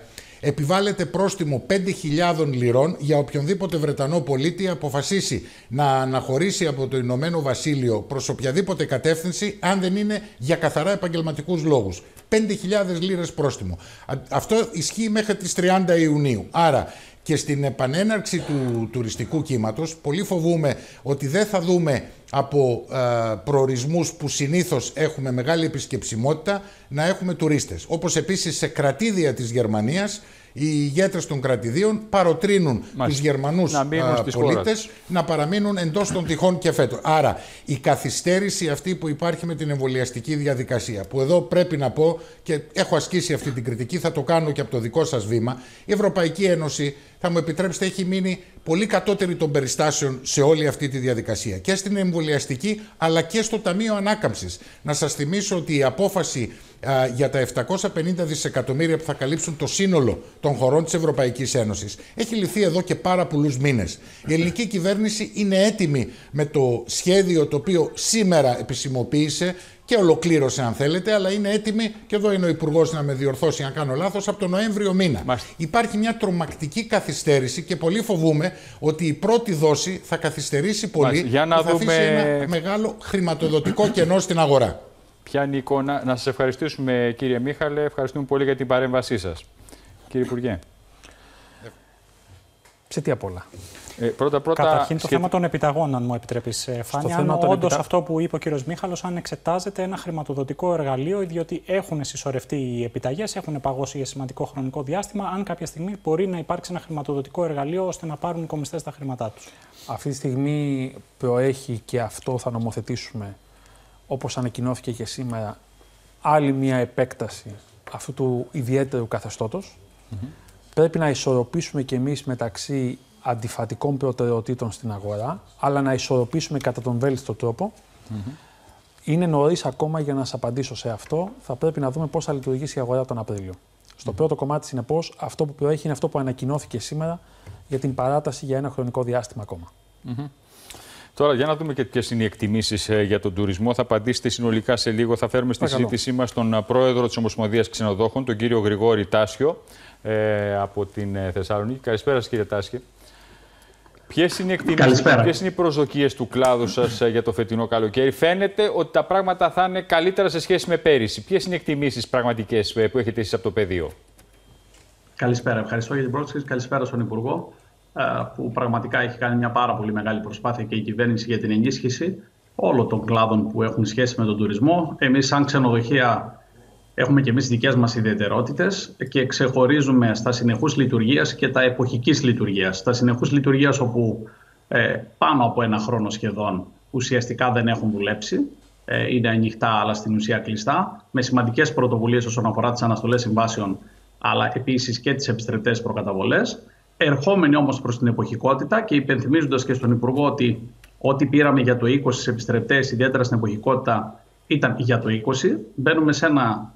επιβάλλεται πρόστιμο 5.000 λιρών για οποιονδήποτε Βρετανό πολίτη αποφασίσει να αναχωρήσει από το Ηνωμένο Βασίλειο προς οποιαδήποτε κατεύθυνση, αν δεν είναι για καθαρά επαγγελματικούς λόγους. 5.000 λίρες πρόστιμο. Αυτό ισχύει μέχρι τις 30 Ιουνίου. Άρα και στην επανέναρξη του τουριστικού κύματος, πολύ φοβούμε ότι δεν θα δούμε από προορισμούς που συνήθως έχουμε μεγάλη επισκεψιμότητα να έχουμε τουρίστες. Όπως επίσης σε κρατήδια της Γερμανίας, οι ηγέτες των κρατηδίων παροτρύνουν τους Γερμανούς πολίτες να παραμείνουν εντός των τυχών και φέτος. Άρα η καθυστέρηση αυτή που υπάρχει με την εμβολιαστική διαδικασία, που εδώ πρέπει να πω και έχω ασκήσει αυτή την κριτική, θα το κάνω και από το δικό σας βήμα, η Ευρωπαϊκή Ένωση, θα μου επιτρέψετε, έχει μείνει πολύ κατώτερη των περιστάσεων σε όλη αυτή τη διαδικασία. Και στην εμβολιαστική, αλλά και στο Ταμείο Ανάκαμψης. Να σας θυμίσω ότι η απόφαση για τα 750 δισεκατομμύρια που θα καλύψουν το σύνολο των χωρών της Ευρωπαϊκής Ένωσης έχει λυθεί εδώ και πάρα πολλούς μήνες. Η ελληνική κυβέρνηση είναι έτοιμη με το σχέδιο το οποίο σήμερα επισημοποίησε και ολοκλήρωσε, αν θέλετε, αλλά είναι έτοιμη, και εδώ είναι ο Υπουργός να με διορθώσει αν κάνω λάθος, από τον Νοέμβριο μήνα. Υπάρχει μια τρομακτική καθυστέρηση και πολύ φοβούμε ότι η πρώτη δόση θα καθυστερήσει πολύ και θα αφήσει ένα μεγάλο χρηματοδοτικό κενό στην αγορά. Ποια είναι η εικόνα? Να σας ευχαριστήσουμε, κύριε Μίχαλε, ευχαριστούμε πολύ για την παρέμβασή σας. Κύριε Υπουργέ. Σε τι απ' όλα? Πρώτα, καταρχήν το θέμα των επιταγών, αν μου επιτρέπεις, Φάνια. Αν όντως αυτό που είπε ο κύριος Μίχαλος, αν εξετάζεται ένα χρηματοδοτικό εργαλείο, διότι έχουν συσσωρευτεί οι επιταγές, έχουν παγώσει για σημαντικό χρονικό διάστημα, αν κάποια στιγμή μπορεί να υπάρξει ένα χρηματοδοτικό εργαλείο ώστε να πάρουν οι κομιστές τα χρήματά τους. Αυτή τη στιγμή προέχει, και αυτό θα νομοθετήσουμε, όπως ανακοινώθηκε και σήμερα, άλλη μια επέκταση αυτού του ιδιαίτερου καθεστώτος. Πρέπει να ισορροπήσουμε κι εμείς μεταξύ αντιφατικών προτεραιοτήτων στην αγορά, αλλά να ισορροπήσουμε κατά τον βέλτιστο τρόπο. Είναι νωρίς ακόμα για να σας απαντήσω σε αυτό. Θα πρέπει να δούμε πώς θα λειτουργήσει η αγορά τον Απρίλιο. Στο πρώτο κομμάτι, συνεπώς, αυτό που προέχει είναι αυτό που ανακοινώθηκε σήμερα για την παράταση για ένα χρονικό διάστημα ακόμα. Τώρα, για να δούμε και ποιες είναι οι εκτιμήσεις για τον τουρισμό. Θα απαντήσετε συνολικά σε λίγο. Θα φέρουμε στη συζήτησή μας τον πρόεδρο της Ομοσπονδίας Ξενοδόχων, τον κύριο Γρηγόρη Τάσιο, από την Θεσσαλονίκη. Καλησπέρα σας, κύριε Τάσιο. Ποιες είναι οι εκτιμήσεις, ποιες είναι οι προσδοκίες του κλάδου σας για το φετινό καλοκαίρι? Φαίνεται ότι τα πράγματα θα είναι καλύτερα σε σχέση με πέρυσι. Ποιες είναι οι εκτιμήσεις πραγματικές που έχετε εσείς από το πεδίο? Καλησπέρα. Ευχαριστώ για την πρόσκληση. Καλησπέρα στον Υπουργό, που πραγματικά έχει κάνει μια πάρα πολύ μεγάλη προσπάθεια, και η κυβέρνηση, για την ενίσχυση όλων των κλάδων που έχουν σχέση με τον τουρισμό. Εμείς, σαν ξενοδοχεία, έχουμε και εμείς δικές μας ιδιαιτερότητες και ξεχωρίζουμε στα συνεχούς λειτουργίας και τα εποχικής λειτουργίας. Στα συνεχούς λειτουργίας, όπου πάνω από ένα χρόνο σχεδόν ουσιαστικά δεν έχουν δουλέψει, είναι ανοιχτά αλλά στην ουσία κλειστά, με σημαντικές πρωτοβουλίες όσον αφορά τις αναστολές συμβάσεων, αλλά επίσης και τις επιστρεπτές προκαταβολές. Ερχόμενοι όμως προς την εποχικότητα και υπενθυμίζοντας και στον Υπουργό ότι ό,τι πήραμε για το 20 στις επιστρεπτές, ιδιαίτερα στην εποχικότητα, ήταν για το 20. Μπαίνουμε σε ένα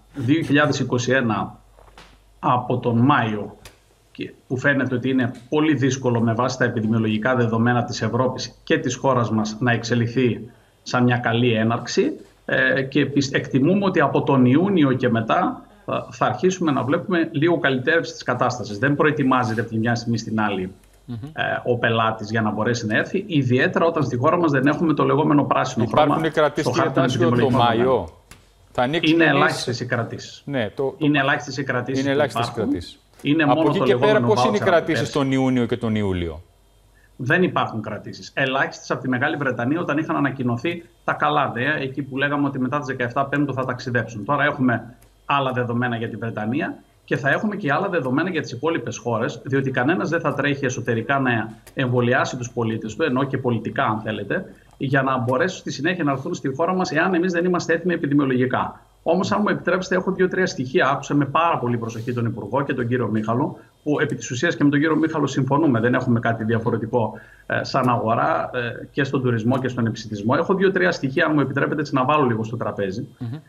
2021 από τον Μάιο, που φαίνεται ότι είναι πολύ δύσκολο με βάση τα επιδημιολογικά δεδομένα της Ευρώπης και της χώρας μας να εξελιχθεί σαν μια καλή έναρξη, και εκτιμούμε ότι από τον Ιούνιο και μετά θα αρχίσουμε να βλέπουμε λίγο καλυτέρευση της κατάστασης. Δεν προετοιμάζεται από τη μια στιγμή στην άλλη ο πελάτης για να μπορέσει να έρθει, ιδιαίτερα όταν στη χώρα μας δεν έχουμε το λεγόμενο πράσινο χρώμα. Υπάρχουν κρατήσεις, κύριε Τάσιο, το Μάιο? Είναι ελάχιστες οι κρατήσεις. Ναι, είναι ελάχιστες οι κρατήσεις. Είναι ελάχιστες οι κρατήσεις. Είναι από μόνο εκεί και πέρα, πώς είναι οι κρατήσεις τον Ιούνιο και τον Ιούλιο? Δεν υπάρχουν κρατήσεις. Ελάχιστες από τη Μεγάλη Βρετανία, όταν είχαν ανακοινωθεί τα καλά νέα, εκεί που λέγαμε ότι μετά τις 17 Πέμπτου θα ταξιδέψουν. Τώρα έχουμε άλλα δεδομένα για τη Βρετανία και θα έχουμε και άλλα δεδομένα για τις υπόλοιπες χώρες, διότι κανένας δεν θα τρέχει εσωτερικά να εμβολιάσει τους πολίτες του, ενώ και πολιτικά, αν θέλετε, για να μπορέσουν στη συνέχεια να έρθουν στη χώρα μας, εάν εμείς δεν είμαστε έτοιμοι επιδημιολογικά. Όμως, αν μου επιτρέψετε, έχω 2-3 στοιχεία. Άκουσα με πάρα πολύ προσοχή τον Υπουργό και τον κύριο Μίχαλο, που επί της ουσίας και με τον κύριο Μίχαλο συμφωνούμε. Δεν έχουμε κάτι διαφορετικό σαν αγορά και στον τουρισμό και στον επισιτισμό. Έχω 2-3 στοιχεία, αν μου επιτρέπετε, να βάλω λίγο στο τραπέζι.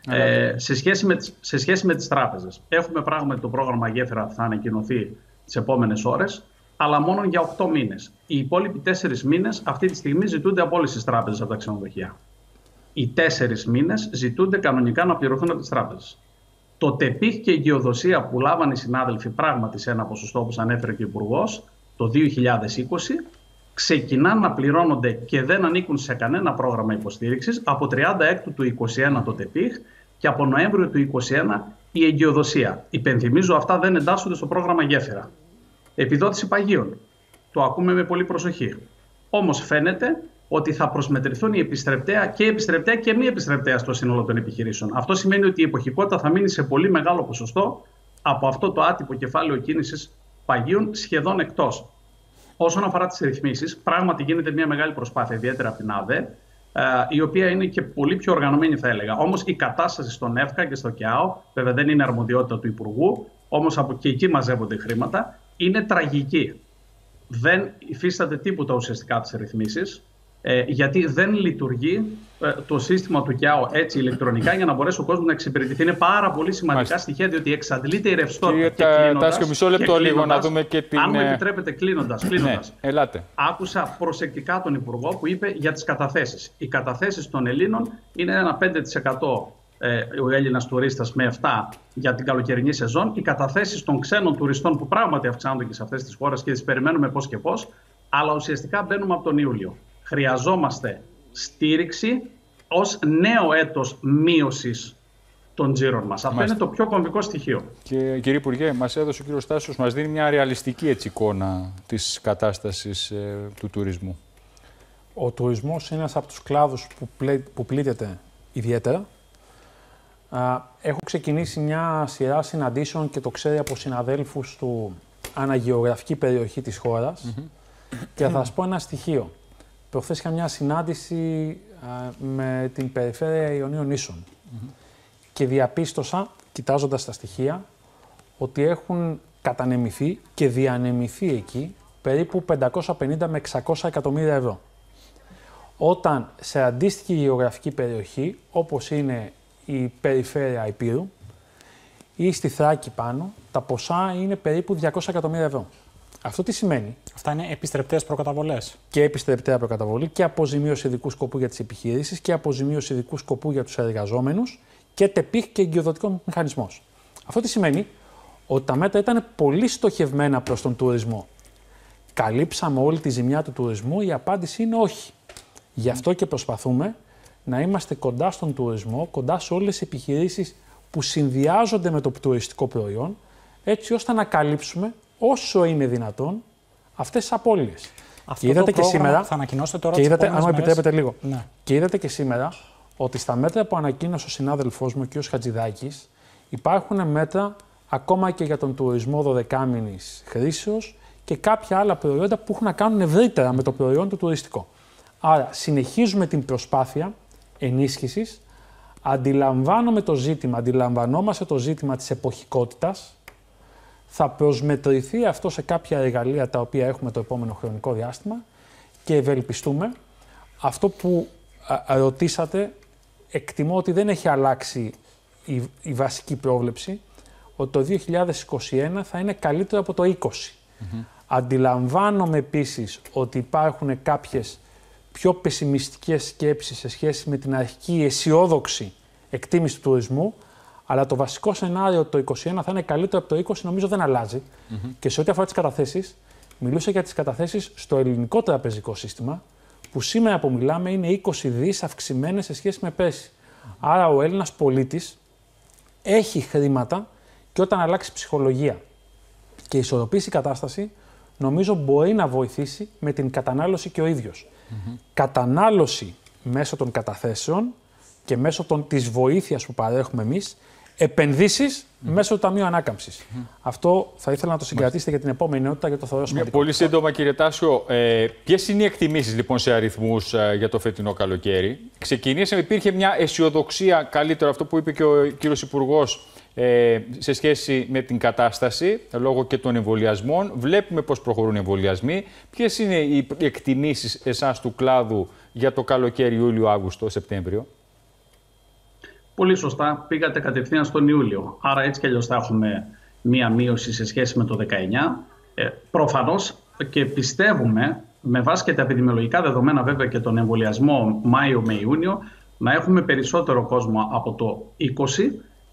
Σε σχέση με τις τράπεζες. Έχουμε πράγματι το πρόγραμμα Γέφυρα που θα ανακοινωθεί τις επόμενες ώρες, αλλά μόνο για 8 μήνες. Οι υπόλοιποι 4 μήνες αυτή τη στιγμή ζητούνται από όλες τις τράπεζες, από τα ξενοδοχεία. Οι 4 μήνες ζητούνται κανονικά να πληρωθούν από τις τράπεζες. Το ΤΕΠΙΧ και η εγκυοδοσία που λάβανε οι συνάδελφοι πράγματι σε ένα ποσοστό, όπως ανέφερε και ο Υπουργός, το 2020, ξεκινάνε να πληρώνονται και δεν ανήκουν σε κανένα πρόγραμμα υποστήριξης από 36 του 2021 το ΤΕΠΙΧ και από Νοέμβριο του 2021 η εγκυοδοσία. Υπενθυμίζω, αυτά δεν εντάσσονται στο πρόγραμμα Γέφυρα. Επιδότηση παγίων. Το ακούμε με πολύ προσοχή. Όμως φαίνεται ότι θα προσμετρηθούν η επιστρεπτέα και μη επιστρεπτέα στο σύνολο των επιχειρήσεων. Αυτό σημαίνει ότι η εποχικότητα θα μείνει σε πολύ μεγάλο ποσοστό από αυτό το άτυπο κεφάλαιο κίνησης παγίων σχεδόν εκτός. Όσον αφορά τις ρυθμίσεις, πράγματι γίνεται μια μεγάλη προσπάθεια, ιδιαίτερα από την ΑΔΕ, η οποία είναι και πολύ πιο οργανωμένη, θα έλεγα. Όμως η κατάσταση στον ΕΦΚΑ και στο ΚΕΑΟ, βέβαια δεν είναι αρμοδιότητα του Υπουργού, όμως από και εκεί μαζεύονται χρήματα, είναι τραγική. Δεν υφίσταται τίποτα ουσιαστικά από τις ρυθμίσεις, γιατί δεν λειτουργεί το σύστημα του ΚΕΑΟ έτσι ηλεκτρονικά για να μπορέσει ο κόσμος να εξυπηρετηθεί. Είναι πάρα πολύ σημαντικά στοιχεία, διότι εξαντλείται η ρευστότητα. Τάσιο, μισό λεπτό λίγο να δούμε και την. Αν μου επιτρέπετε, κλείνοντας. Ναι, ελάτε. Άκουσα προσεκτικά τον Υπουργό που είπε για τις καταθέσεις. Οι καταθέσεις των Ελλήνων είναι ένα 5%. Ο Έλληνας τουρίστας με 7 για την καλοκαιρινή σεζόν. Οι καταθέσεις των ξένων τουριστών που πράγματι αυξάνονται και σε αυτές τις χώρες και τις περιμένουμε πώς και πώς, αλλά ουσιαστικά μπαίνουμε από τον Ιούλιο. Χρειαζόμαστε στήριξη ως νέο έτος μείωσης των τζίρων μας. Αυτό είναι το πιο κομβικό στοιχείο. Και κύριε Υπουργέ, μας έδωσε ο κύριος Τάσιος, μας δίνει μια ρεαλιστική εικόνα της κατάστασης του τουρισμού. Ο τουρισμός είναι ένας από τους κλάδους που πλήττεται ιδιαίτερα. Έχω ξεκινήσει μια σειρά συναντήσεων και το ξέρει από συναδέλφους του αναγεωγραφική περιοχή της χώρας. Και θα σας πω ένα στοιχείο. Προχθές είχα μια συνάντηση με την περιφέρεια Ιωνίων Νήσων και διαπίστωσα, κοιτάζοντας τα στοιχεία, ότι έχουν κατανεμηθεί και διανεμηθεί εκεί περίπου 550 με 600 εκατομμύρια ευρώ. Όταν σε αντίστοιχη γεωγραφική περιοχή, όπως είναι η περιφέρεια Ηπείρου ή στη Θράκη πάνω, τα ποσά είναι περίπου 200 εκατομμύρια ευρώ. Αυτό τι σημαίνει? Αυτά είναι επιστρεπτές προκαταβολές. Και επιστρεπτέα προκαταβολή και αποζημίωση ειδικού σκοπού για τις επιχειρήσεις και αποζημίωση ειδικού σκοπού για τους εργαζόμενους και ΤΕΠΙΧ και εγκυοδοτικό μηχανισμός. Αυτό τι σημαίνει? Ότι τα μέτρα ήταν πολύ στοχευμένα προς τον τουρισμό. Καλύψαμε όλη τη ζημιά του τουρισμού? Η απάντηση είναι όχι. Γι' αυτό και προσπαθούμε να είμαστε κοντά στον τουρισμό, κοντά σε όλες τις επιχειρήσεις που συνδυάζονται με το τουριστικό προϊόν, έτσι ώστε να καλύψουμε όσο είναι δυνατόν αυτές τις απώλειες. Αυτό και είδατε το και σήμερα, θα ανακοινώσετε τώρα και είδατε, αν μου επιτρέπετε λίγο, ναι. Και είδατε και σήμερα ότι στα μέτρα που ανακοίνωσε ο συνάδελφός μου, ο κ. Χατζηδάκης, υπάρχουν μέτρα ακόμα και για τον τουρισμό 12μηνης χρήσεως και κάποια άλλα προϊόντα που έχουν να κάνουν ευρύτερα με το προϊόν του τουριστικό. Άρα συνεχίζουμε την προσπάθεια ενίσχυσης, αντιλαμβανόμαστε το ζήτημα της εποχικότητας. Θα προσμετρηθεί αυτό σε κάποια εργαλεία τα οποία έχουμε το επόμενο χρονικό διάστημα και ευελπιστούμε αυτό που ρωτήσατε, εκτιμώ ότι δεν έχει αλλάξει η βασική πρόβλεψη, ότι το 2021 θα είναι καλύτερο από το 2020. Αντιλαμβάνομαι επίσης ότι υπάρχουν κάποιες πιο πεσημιστικές σκέψεις σε σχέση με την αρχική αισιόδοξη εκτίμηση του τουρισμού, αλλά το βασικό σενάριο το 2021 θα είναι καλύτερο από το 2020, νομίζω δεν αλλάζει. Και σε ό,τι αφορά τις καταθέσεις, μιλούσα για τις καταθέσεις στο ελληνικό τραπεζικό σύστημα, που σήμερα που μιλάμε είναι 20 δις αυξημένες σε σχέση με πέρσι. Άρα ο Έλληνας πολίτης έχει χρήματα και όταν αλλάξει ψυχολογία και ισορροπήσει η κατάσταση, νομίζω μπορεί να βοηθήσει με την κατανάλωση και ο ίδιος. Κατανάλωση μέσω των καταθέσεων και μέσω της βοήθειας που παρέχουμε εμείς, επενδύσεις μέσω του Ταμείου Ανάκαμψης. Αυτό θα ήθελα να το συγκρατήσετε για την επόμενη ενότητα, γιατί το θεωρώ σημαντικό. Πολύ σύντομα, κύριε Τάσιο, ποιες είναι οι εκτιμήσεις λοιπόν σε αριθμούς για το φετινό καλοκαίρι? Ξεκινήσαμε, υπήρχε μια αισιοδοξία, καλύτερο αυτό που είπε και ο κύριος Υπουργός, σε σχέση με την κατάσταση, λόγω και των εμβολιασμών. Βλέπουμε πώς προχωρούν οι εμβολιασμοί. Ποιες είναι οι εκτιμήσεις εσάς του κλάδου για το καλοκαίρι, Ιούλιο, Αύγουστο, Σεπτέμβριο? Πολύ σωστά, πήγατε κατευθείαν στον Ιούλιο. Άρα έτσι κι αλλιώς θα έχουμε μία μείωση σε σχέση με το 19. Προφανώς και πιστεύουμε, με βάση και τα επιδημιολογικά δεδομένα βέβαια και τον εμβολιασμό Μάιο με Ιούνιο, να έχουμε περισσότερο κόσμο από το 20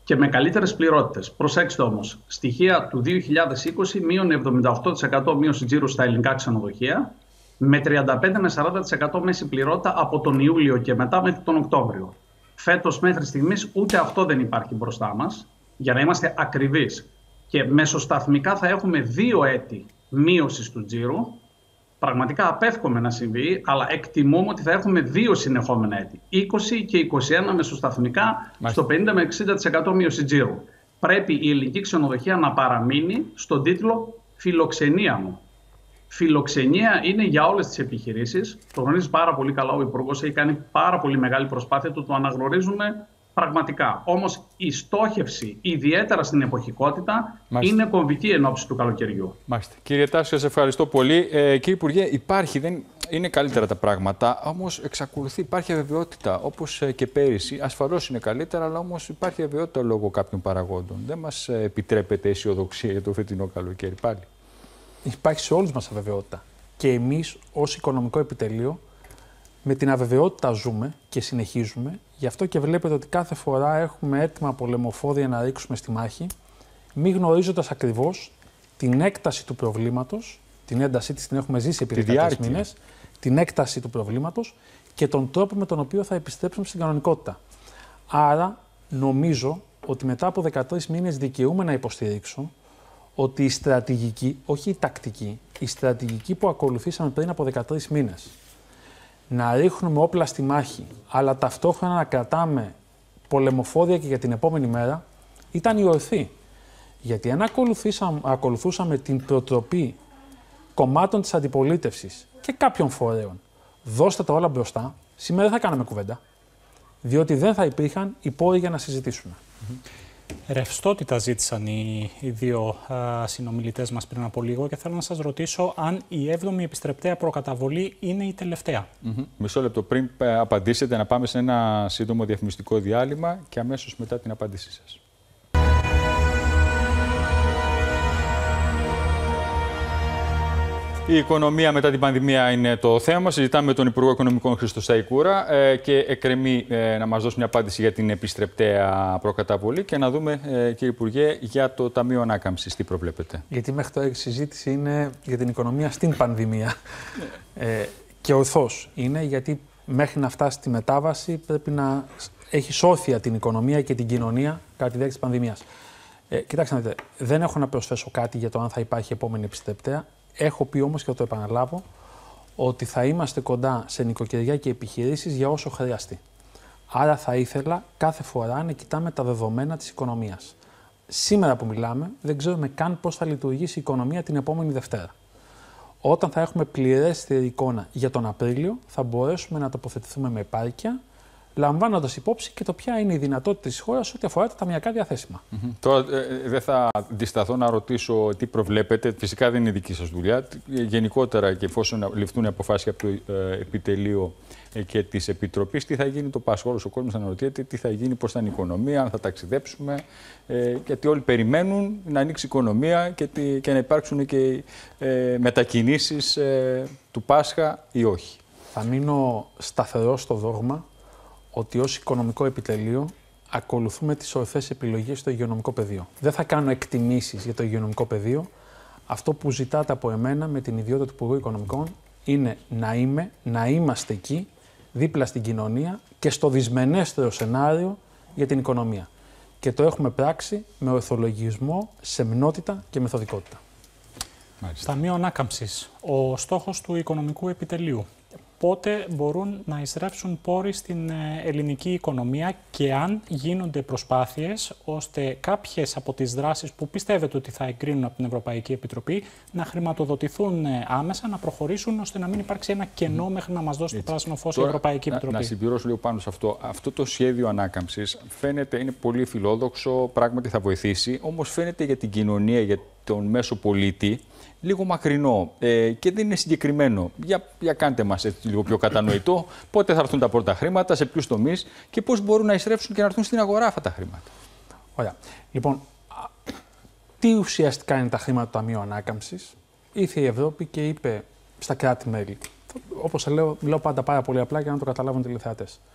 και με καλύτερες πληρότητες. Προσέξτε όμως, στοιχεία του 2020, μείον 78% μείωση τζίρου στα ελληνικά ξενοδοχεία, με 35 με 40% μέση πληρότητα από τον Ιούλιο και μετά μέχρι τον Οκτώβριο. Φέτος μέχρι στιγμής ούτε αυτό δεν υπάρχει μπροστά μας, για να είμαστε ακριβείς. Και μεσοσταθμικά θα έχουμε 2 έτη μείωσης του τζίρου. Πραγματικά απέφχομαι να συμβεί, αλλά εκτιμούμε ότι θα έχουμε 2 συνεχόμενα έτη. 20 και 21 μεσοσταθμικά στο 50 με 60% μείωση τζίρου. Πρέπει η ελληνική ξενοδοχεία να παραμείνει στον τίτλο φιλοξενία μου. Φιλοξενία είναι για όλες τις επιχειρήσεις. Το γνωρίζει πάρα πολύ καλά ο Υπουργός, έχει κάνει πάρα πολύ μεγάλη προσπάθεια, το αναγνωρίζουμε πραγματικά. Όμως η στόχευση, ιδιαίτερα στην εποχικότητα, είναι κομβική εν ώψη του καλοκαιριού. Μάλιστα. Κύριε Τάση, σας ευχαριστώ πολύ. Κύριε Υπουργέ, δεν είναι καλύτερα τα πράγματα, όμως εξακολουθεί, υπάρχει αβεβαιότητα, όπως και πέρυσι. Ασφαλώς είναι καλύτερα, αλλά όμως υπάρχει αβεβαιότητα λόγω κάποιων παραγόντων. Δεν μας επιτρέπεται αισιοδοξία για το φετινό καλοκαίρι πάλι. Υπάρχει σε όλους μας αβεβαιότητα. Και εμείς ως οικονομικό επιτελείο με την αβεβαιότητα ζούμε και συνεχίζουμε. Γι' αυτό και βλέπετε ότι κάθε φορά έχουμε έτοιμα πολεμοφόδια να ρίξουμε στη μάχη, μη γνωρίζοντας ακριβώς την έκταση του προβλήματος, την έντασή της την έχουμε ζήσει επί 13 μήνες, την έκταση του προβλήματος και τον τρόπο με τον οποίο θα επιστρέψουμε στην κανονικότητα. Άρα νομίζω ότι μετά από 13 μήνες δικαιούμαι να υποστηρίξω ότι η στρατηγική, όχι η τακτική, η στρατηγική που ακολουθήσαμε πριν από 13 μήνες, να ρίχνουμε όπλα στη μάχη, αλλά ταυτόχρονα να κρατάμε πολεμοφόδια και για την επόμενη μέρα, ήταν η ορθή. Γιατί αν ακολουθούσαμε την προτροπή κομμάτων της αντιπολίτευσης και κάποιων φορέων, δώστε τα όλα μπροστά, σήμερα δεν θα κάναμε κουβέντα. Διότι δεν θα υπήρχαν οι πόροι για να συζητήσουμε. Ρευστότητα ζήτησαν οι 2 συνομιλητές μας πριν από λίγο και θέλω να σας ρωτήσω αν η 7η επιστρεπτέα προκαταβολή είναι η τελευταία. Μισό λεπτό πριν απαντήσετε, να πάμε σε ένα σύντομο διαφημιστικό διάλειμμα και αμέσως μετά την απάντησή σας. Η οικονομία μετά την πανδημία είναι το θέμα. Συζητάμε με τον Υπουργό Οικονομικών Χρήστο Σταϊκούρα και εκκρεμεί να μας δώσει μια απάντηση για την επιστρεπτέα προκαταβολή και να δούμε, κύριε Υπουργέ, για το Ταμείο Ανάκαμψης τι προβλέπετε. Γιατί μέχρι τώρα η συζήτηση είναι για την οικονομία στην πανδημία. Και ορθώς είναι, γιατί μέχρι να φτάσει στη μετάβαση πρέπει να έχει σώθια την οικονομία και την κοινωνία κατά τη διάρκεια της πανδημίας. Κοιτάξτε να δείτε, δεν έχω να προσθέσω κάτι για το αν θα υπάρχει επόμενη επιστρεπτέα. Έχω πει όμως και θα το επαναλάβω ότι θα είμαστε κοντά σε νοικοκυριά και επιχειρήσεις για όσο χρειαστεί. Άρα θα ήθελα κάθε φορά να κοιτάμε τα δεδομένα της οικονομίας. Σήμερα που μιλάμε δεν ξέρουμε καν πώς θα λειτουργήσει η οικονομία την επόμενη Δευτέρα. Όταν θα έχουμε πληρέστερη εικόνα για τον Απρίλιο θα μπορέσουμε να τοποθετηθούμε με επάρκεια, λαμβάνοντας υπόψη και το ποια είναι η δυνατότητα της χώρας ό,τι αφορά τα ταμειακά διαθέσιμα. Τώρα δεν θα αντισταθώ να ρωτήσω τι προβλέπετε. Φυσικά δεν είναι δική σας δουλειά. Γενικότερα και εφόσον ληφθούν οι αποφάσεις από το επιτελείο και της Επιτροπής, τι θα γίνει το Πάσχα. Όλος ο κόσμος θα αναρωτιέται τι θα γίνει, πώς θα είναι η οικονομία, αν θα ταξιδέψουμε. Γιατί όλοι περιμένουν να ανοίξει η οικονομία και να υπάρξουν και μετακινήσεις του Πάσχα ή όχι. Θα μείνω σταθερός στο δόγμα ότι ως οικονομικό επιτελείο ακολουθούμε τις ορθές επιλογές στο υγειονομικό πεδίο. Δεν θα κάνω εκτιμήσεις για το υγειονομικό πεδίο. Αυτό που ζητάτε από εμένα με την ιδιότητα του Υπουργού Οικονομικών είναι να είμαστε εκεί, δίπλα στην κοινωνία και στο δυσμενέστερο σενάριο για την οικονομία. Και το έχουμε πράξει με ορθολογισμό, σεμνότητα και μεθοδικότητα. Ταμείο Ανάκαμψης, ο στόχος του οικονομικού επιτελείου. Πότε μπορούν να εισρέψουν πόροι στην ελληνική οικονομία και αν γίνονται προσπάθειες ώστε κάποιες από τις δράσεις που πιστεύετε ότι θα εγκρίνουν από την Ευρωπαϊκή Επιτροπή να χρηματοδοτηθούν άμεσα, να προχωρήσουν ώστε να μην υπάρξει ένα κενό μέχρι να μας δώσει το πράσινο φως η Ευρωπαϊκή Επιτροπή. Να συμπληρώσω λίγο πάνω σε αυτό. Αυτό το σχέδιο ανάκαμψης φαίνεται είναι πολύ φιλόδοξο, πράγματι θα βοηθήσει, όμως φαίνεται για την κοινωνία, για τον μέσο πολίτη, λίγο μακρινό και δεν είναι συγκεκριμένο. Για κάντε μας έτσι λίγο πιο κατανοητό πότε θα έρθουν τα πρώτα χρήματα, σε ποιους τομείς και πώς μπορούν να εισρέψουν και να έρθουν στην αγορά αυτά τα χρήματα. Ωραία. Λοιπόν, τι ουσιαστικά είναι τα χρήματα του Ταμείου Ανάκαμψης? Ήρθε η Ευρώπη και είπε στα κράτη-μέλη, όπως λέω πάντα πάρα πολύ απλά για να το καταλάβουν οι τηλεθεατές.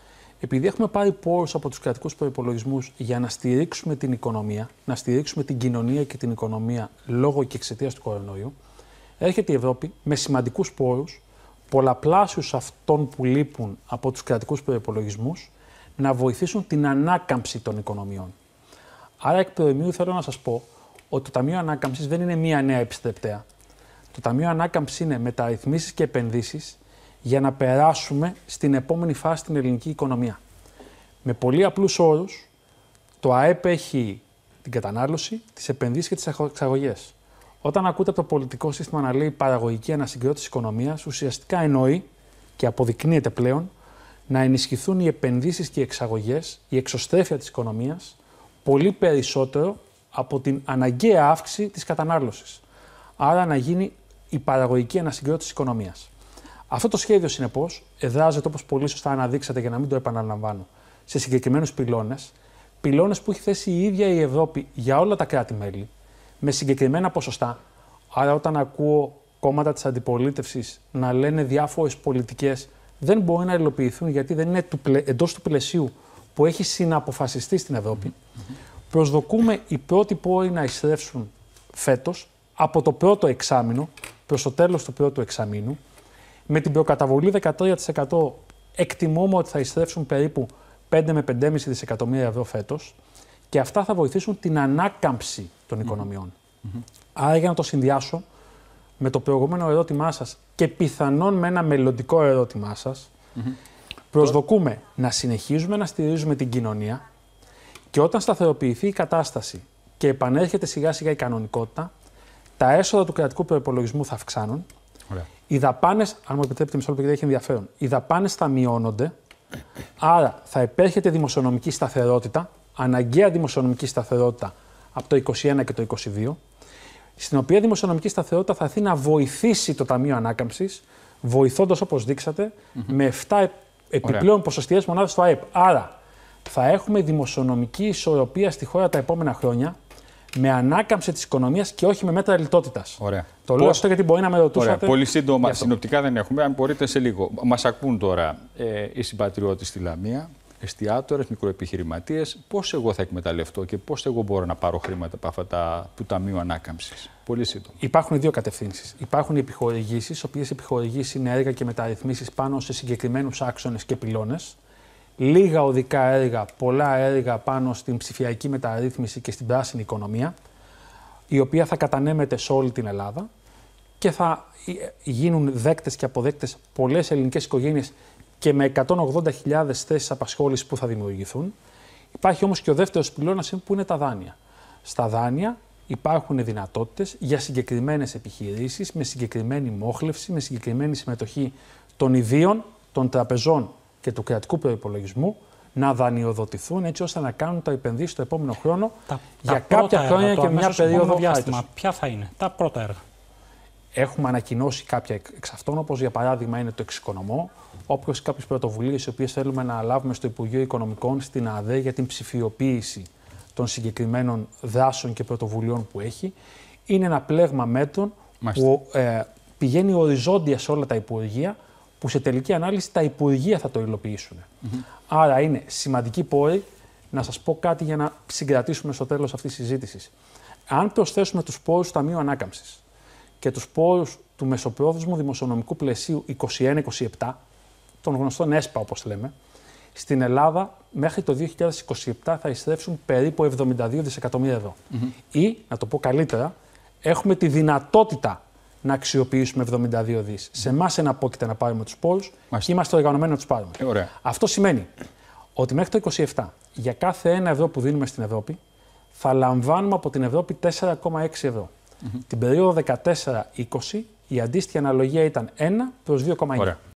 επειδή έχουμε πάρει πόρους από τους κρατικούς προϋπολογισμούς για να στηρίξουμε την οικονομία, να στηρίξουμε την κοινωνία και την οικονομία λόγω και εξαιτίας του κορονοϊού, έρχεται η Ευρώπη με σημαντικούς πόρους, πολλαπλάσιους αυτών που λείπουν από τους κρατικούς προϋπολογισμούς, να βοηθήσουν την ανάκαμψη των οικονομιών. Άρα, εκ προημίου θέλω να σας πω ότι το Ταμείο Ανάκαμψης δεν είναι μία νέα επιστρεπτέα. Το Ταμείο Ανάκαμψης είναι μεταρρυθμίσεις και επενδύσεις για να περάσουμε στην επόμενη φάση στην ελληνική οικονομία. Με πολύ απλούς όρους, το ΑΕΠ έχει την κατανάλωση, τις επενδύσεις και τις εξαγωγές. Όταν ακούτε από το πολιτικό σύστημα να λέει παραγωγική ανασυγκρότηση οικονομίας, ουσιαστικά εννοεί και αποδεικνύεται πλέον να ενισχυθούν οι επενδύσεις και οι εξαγωγές, η εξωστρέφεια της οικονομίας, πολύ περισσότερο από την αναγκαία αύξηση της κατανάλωσης. Άρα να γίνει η παραγωγική ανασυγκρότηση της οικονομίας. Αυτό το σχέδιο, συνεπώς, εδράζεται, όπως πολύ σωστά αναδείξατε για να μην το επαναλαμβάνω, σε συγκεκριμένους πυλώνες. Πυλώνες που έχει θέσει η ίδια η Ευρώπη για όλα τα κράτη-μέλη, με συγκεκριμένα ποσοστά. Άρα, όταν ακούω κόμματα της αντιπολίτευσης να λένε διάφορες πολιτικές, δεν μπορεί να υλοποιηθούν γιατί δεν είναι εντός του πλαισίου που έχει συναποφασιστεί στην Ευρώπη. Προσδοκούμε οι πρώτοι πόροι να εισρεύσουν φέτος από το πρώτο εξάμηνο προς το τέλος του πρώτου εξαμήνου. Με την προκαταβολή 13% εκτιμούμε ότι θα εισρεύσουν περίπου 5 με 5,5 δισεκατομμύρια ευρώ φέτος και αυτά θα βοηθήσουν την ανάκαμψη των οικονομιών. Άρα, για να το συνδυάσω με το προηγούμενο ερώτημά σας και πιθανόν με ένα μελλοντικό ερώτημά σας, προσδοκούμε να συνεχίζουμε να στηρίζουμε την κοινωνία και όταν σταθεροποιηθεί η κατάσταση και επανέρχεται σιγά σιγά η κανονικότητα, τα έσοδα του κρατικού προϋπολογισμού θα αυξάνουν. Ωραία. Οι δαπάνες, αν μου επιτρέπετε μισό λεπτό γιατί έχει ενδιαφέρον, οι δαπάνες θα μειώνονται, άρα θα επέρχεται δημοσιονομική σταθερότητα, αναγκαία δημοσιονομική σταθερότητα από το 2021 και το 2022, στην οποία δημοσιονομική σταθερότητα θα έρθει να βοηθήσει το Ταμείο Ανάκαμψης, βοηθώντας, όπως δείξατε, με 7 επιπλέον ποσοστιαίες μονάδες στο ΑΕΠ. Άρα, θα έχουμε δημοσιονομική ισορροπία στη χώρα τα επόμενα χρόνια, με ανάκαμψη της οικονομίας και όχι με μέτρα λιτότητας. Το λέω αυτό γιατί μπορεί να με ρωτούσατε. Ωραία. Πολύ σύντομα, συνοπτικά δεν έχουμε, αν μπορείτε σε λίγο. Μας ακούν τώρα οι συμπατριώτες στη Λαμία, εστιατόρες, μικροεπιχειρηματίες. Πώς εγώ θα εκμεταλλευτώ και πώς εγώ μπορώ να πάρω χρήματα από αυτά του Ταμείου Ανάκαμψης? Πολύ σύντομα. Υπάρχουν δύο κατευθύνσεις. Υπάρχουν οι επιχορηγήσεις, οι οποίες επιχορηγήσεις είναι έργα και μεταρρυθμίσεις πάνω σε συγκεκριμένους άξονες και πυλώνες. Λίγα οδικά έργα, πολλά έργα πάνω στην ψηφιακή μεταρρύθμιση και στην πράσινη οικονομία, η οποία θα κατανέμεται σε όλη την Ελλάδα και θα γίνουν δέκτες και αποδέκτες πολλές ελληνικές οικογένειες και με 180.000 θέσεις απασχόλησης που θα δημιουργηθούν. Υπάρχει όμως και ο δεύτερος πυλώνας που είναι τα δάνεια. Στα δάνεια υπάρχουν δυνατότητες για συγκεκριμένες επιχειρήσεις, με συγκεκριμένη μόχλευση, με συγκεκριμένη συμμετοχή των ιδίων, των τραπεζών και του κρατικού προϋπολογισμού να δανειοδοτηθούν έτσι ώστε να κάνουν τα επενδύσεις το επόμενο χρόνο για κάποια χρόνια και μια περίοδο διάστημα. Ποια θα είναι τα πρώτα έργα? Έχουμε ανακοινώσει κάποια εξ αυτών, όπως για παράδειγμα είναι το Εξοικονομώ, όπως κάποιες πρωτοβουλίες οι οποίες θέλουμε να λάβουμε στο Υπουργείο Οικονομικών στην ΑΔΕ για την ψηφιοποίηση των συγκεκριμένων δράσεων και πρωτοβουλειών που έχει. Είναι ένα πλέγμα μέτρων που πηγαίνει οριζόντια σε όλα τα Υπουργεία, που σε τελική ανάλυση τα Υπουργεία θα το υλοποιήσουν. Άρα είναι σημαντική πόρη. Να σας πω κάτι για να συγκρατήσουμε στο τέλος αυτής της συζήτησης. Αν προσθέσουμε τους πόρους του Ταμείου Ανάκαμψης και τους πόρους του μεσοπρόθεσμου δημοσιονομικού πλαισίου 21-27, των γνωστών ΕΣΠΑ όπως λέμε, στην Ελλάδα μέχρι το 2027 θα εισρεύσουν περίπου 72 δισεκατομμύρια ευρώ. Ή, να το πω καλύτερα, έχουμε τη δυνατότητα να αξιοποιήσουμε 72 δις. Σε εμάς εναπόκειται να πάρουμε τους πόρους και είμαστε οργανωμένοι να τους πάρουμε. Αυτό σημαίνει ότι μέχρι το 27 για κάθε 1 ευρώ που δίνουμε στην Ευρώπη θα λαμβάνουμε από την Ευρώπη 4,6 ευρώ. Την περίοδο 14-20 η αντίστοιχη αναλογία ήταν 1 προς 2,9.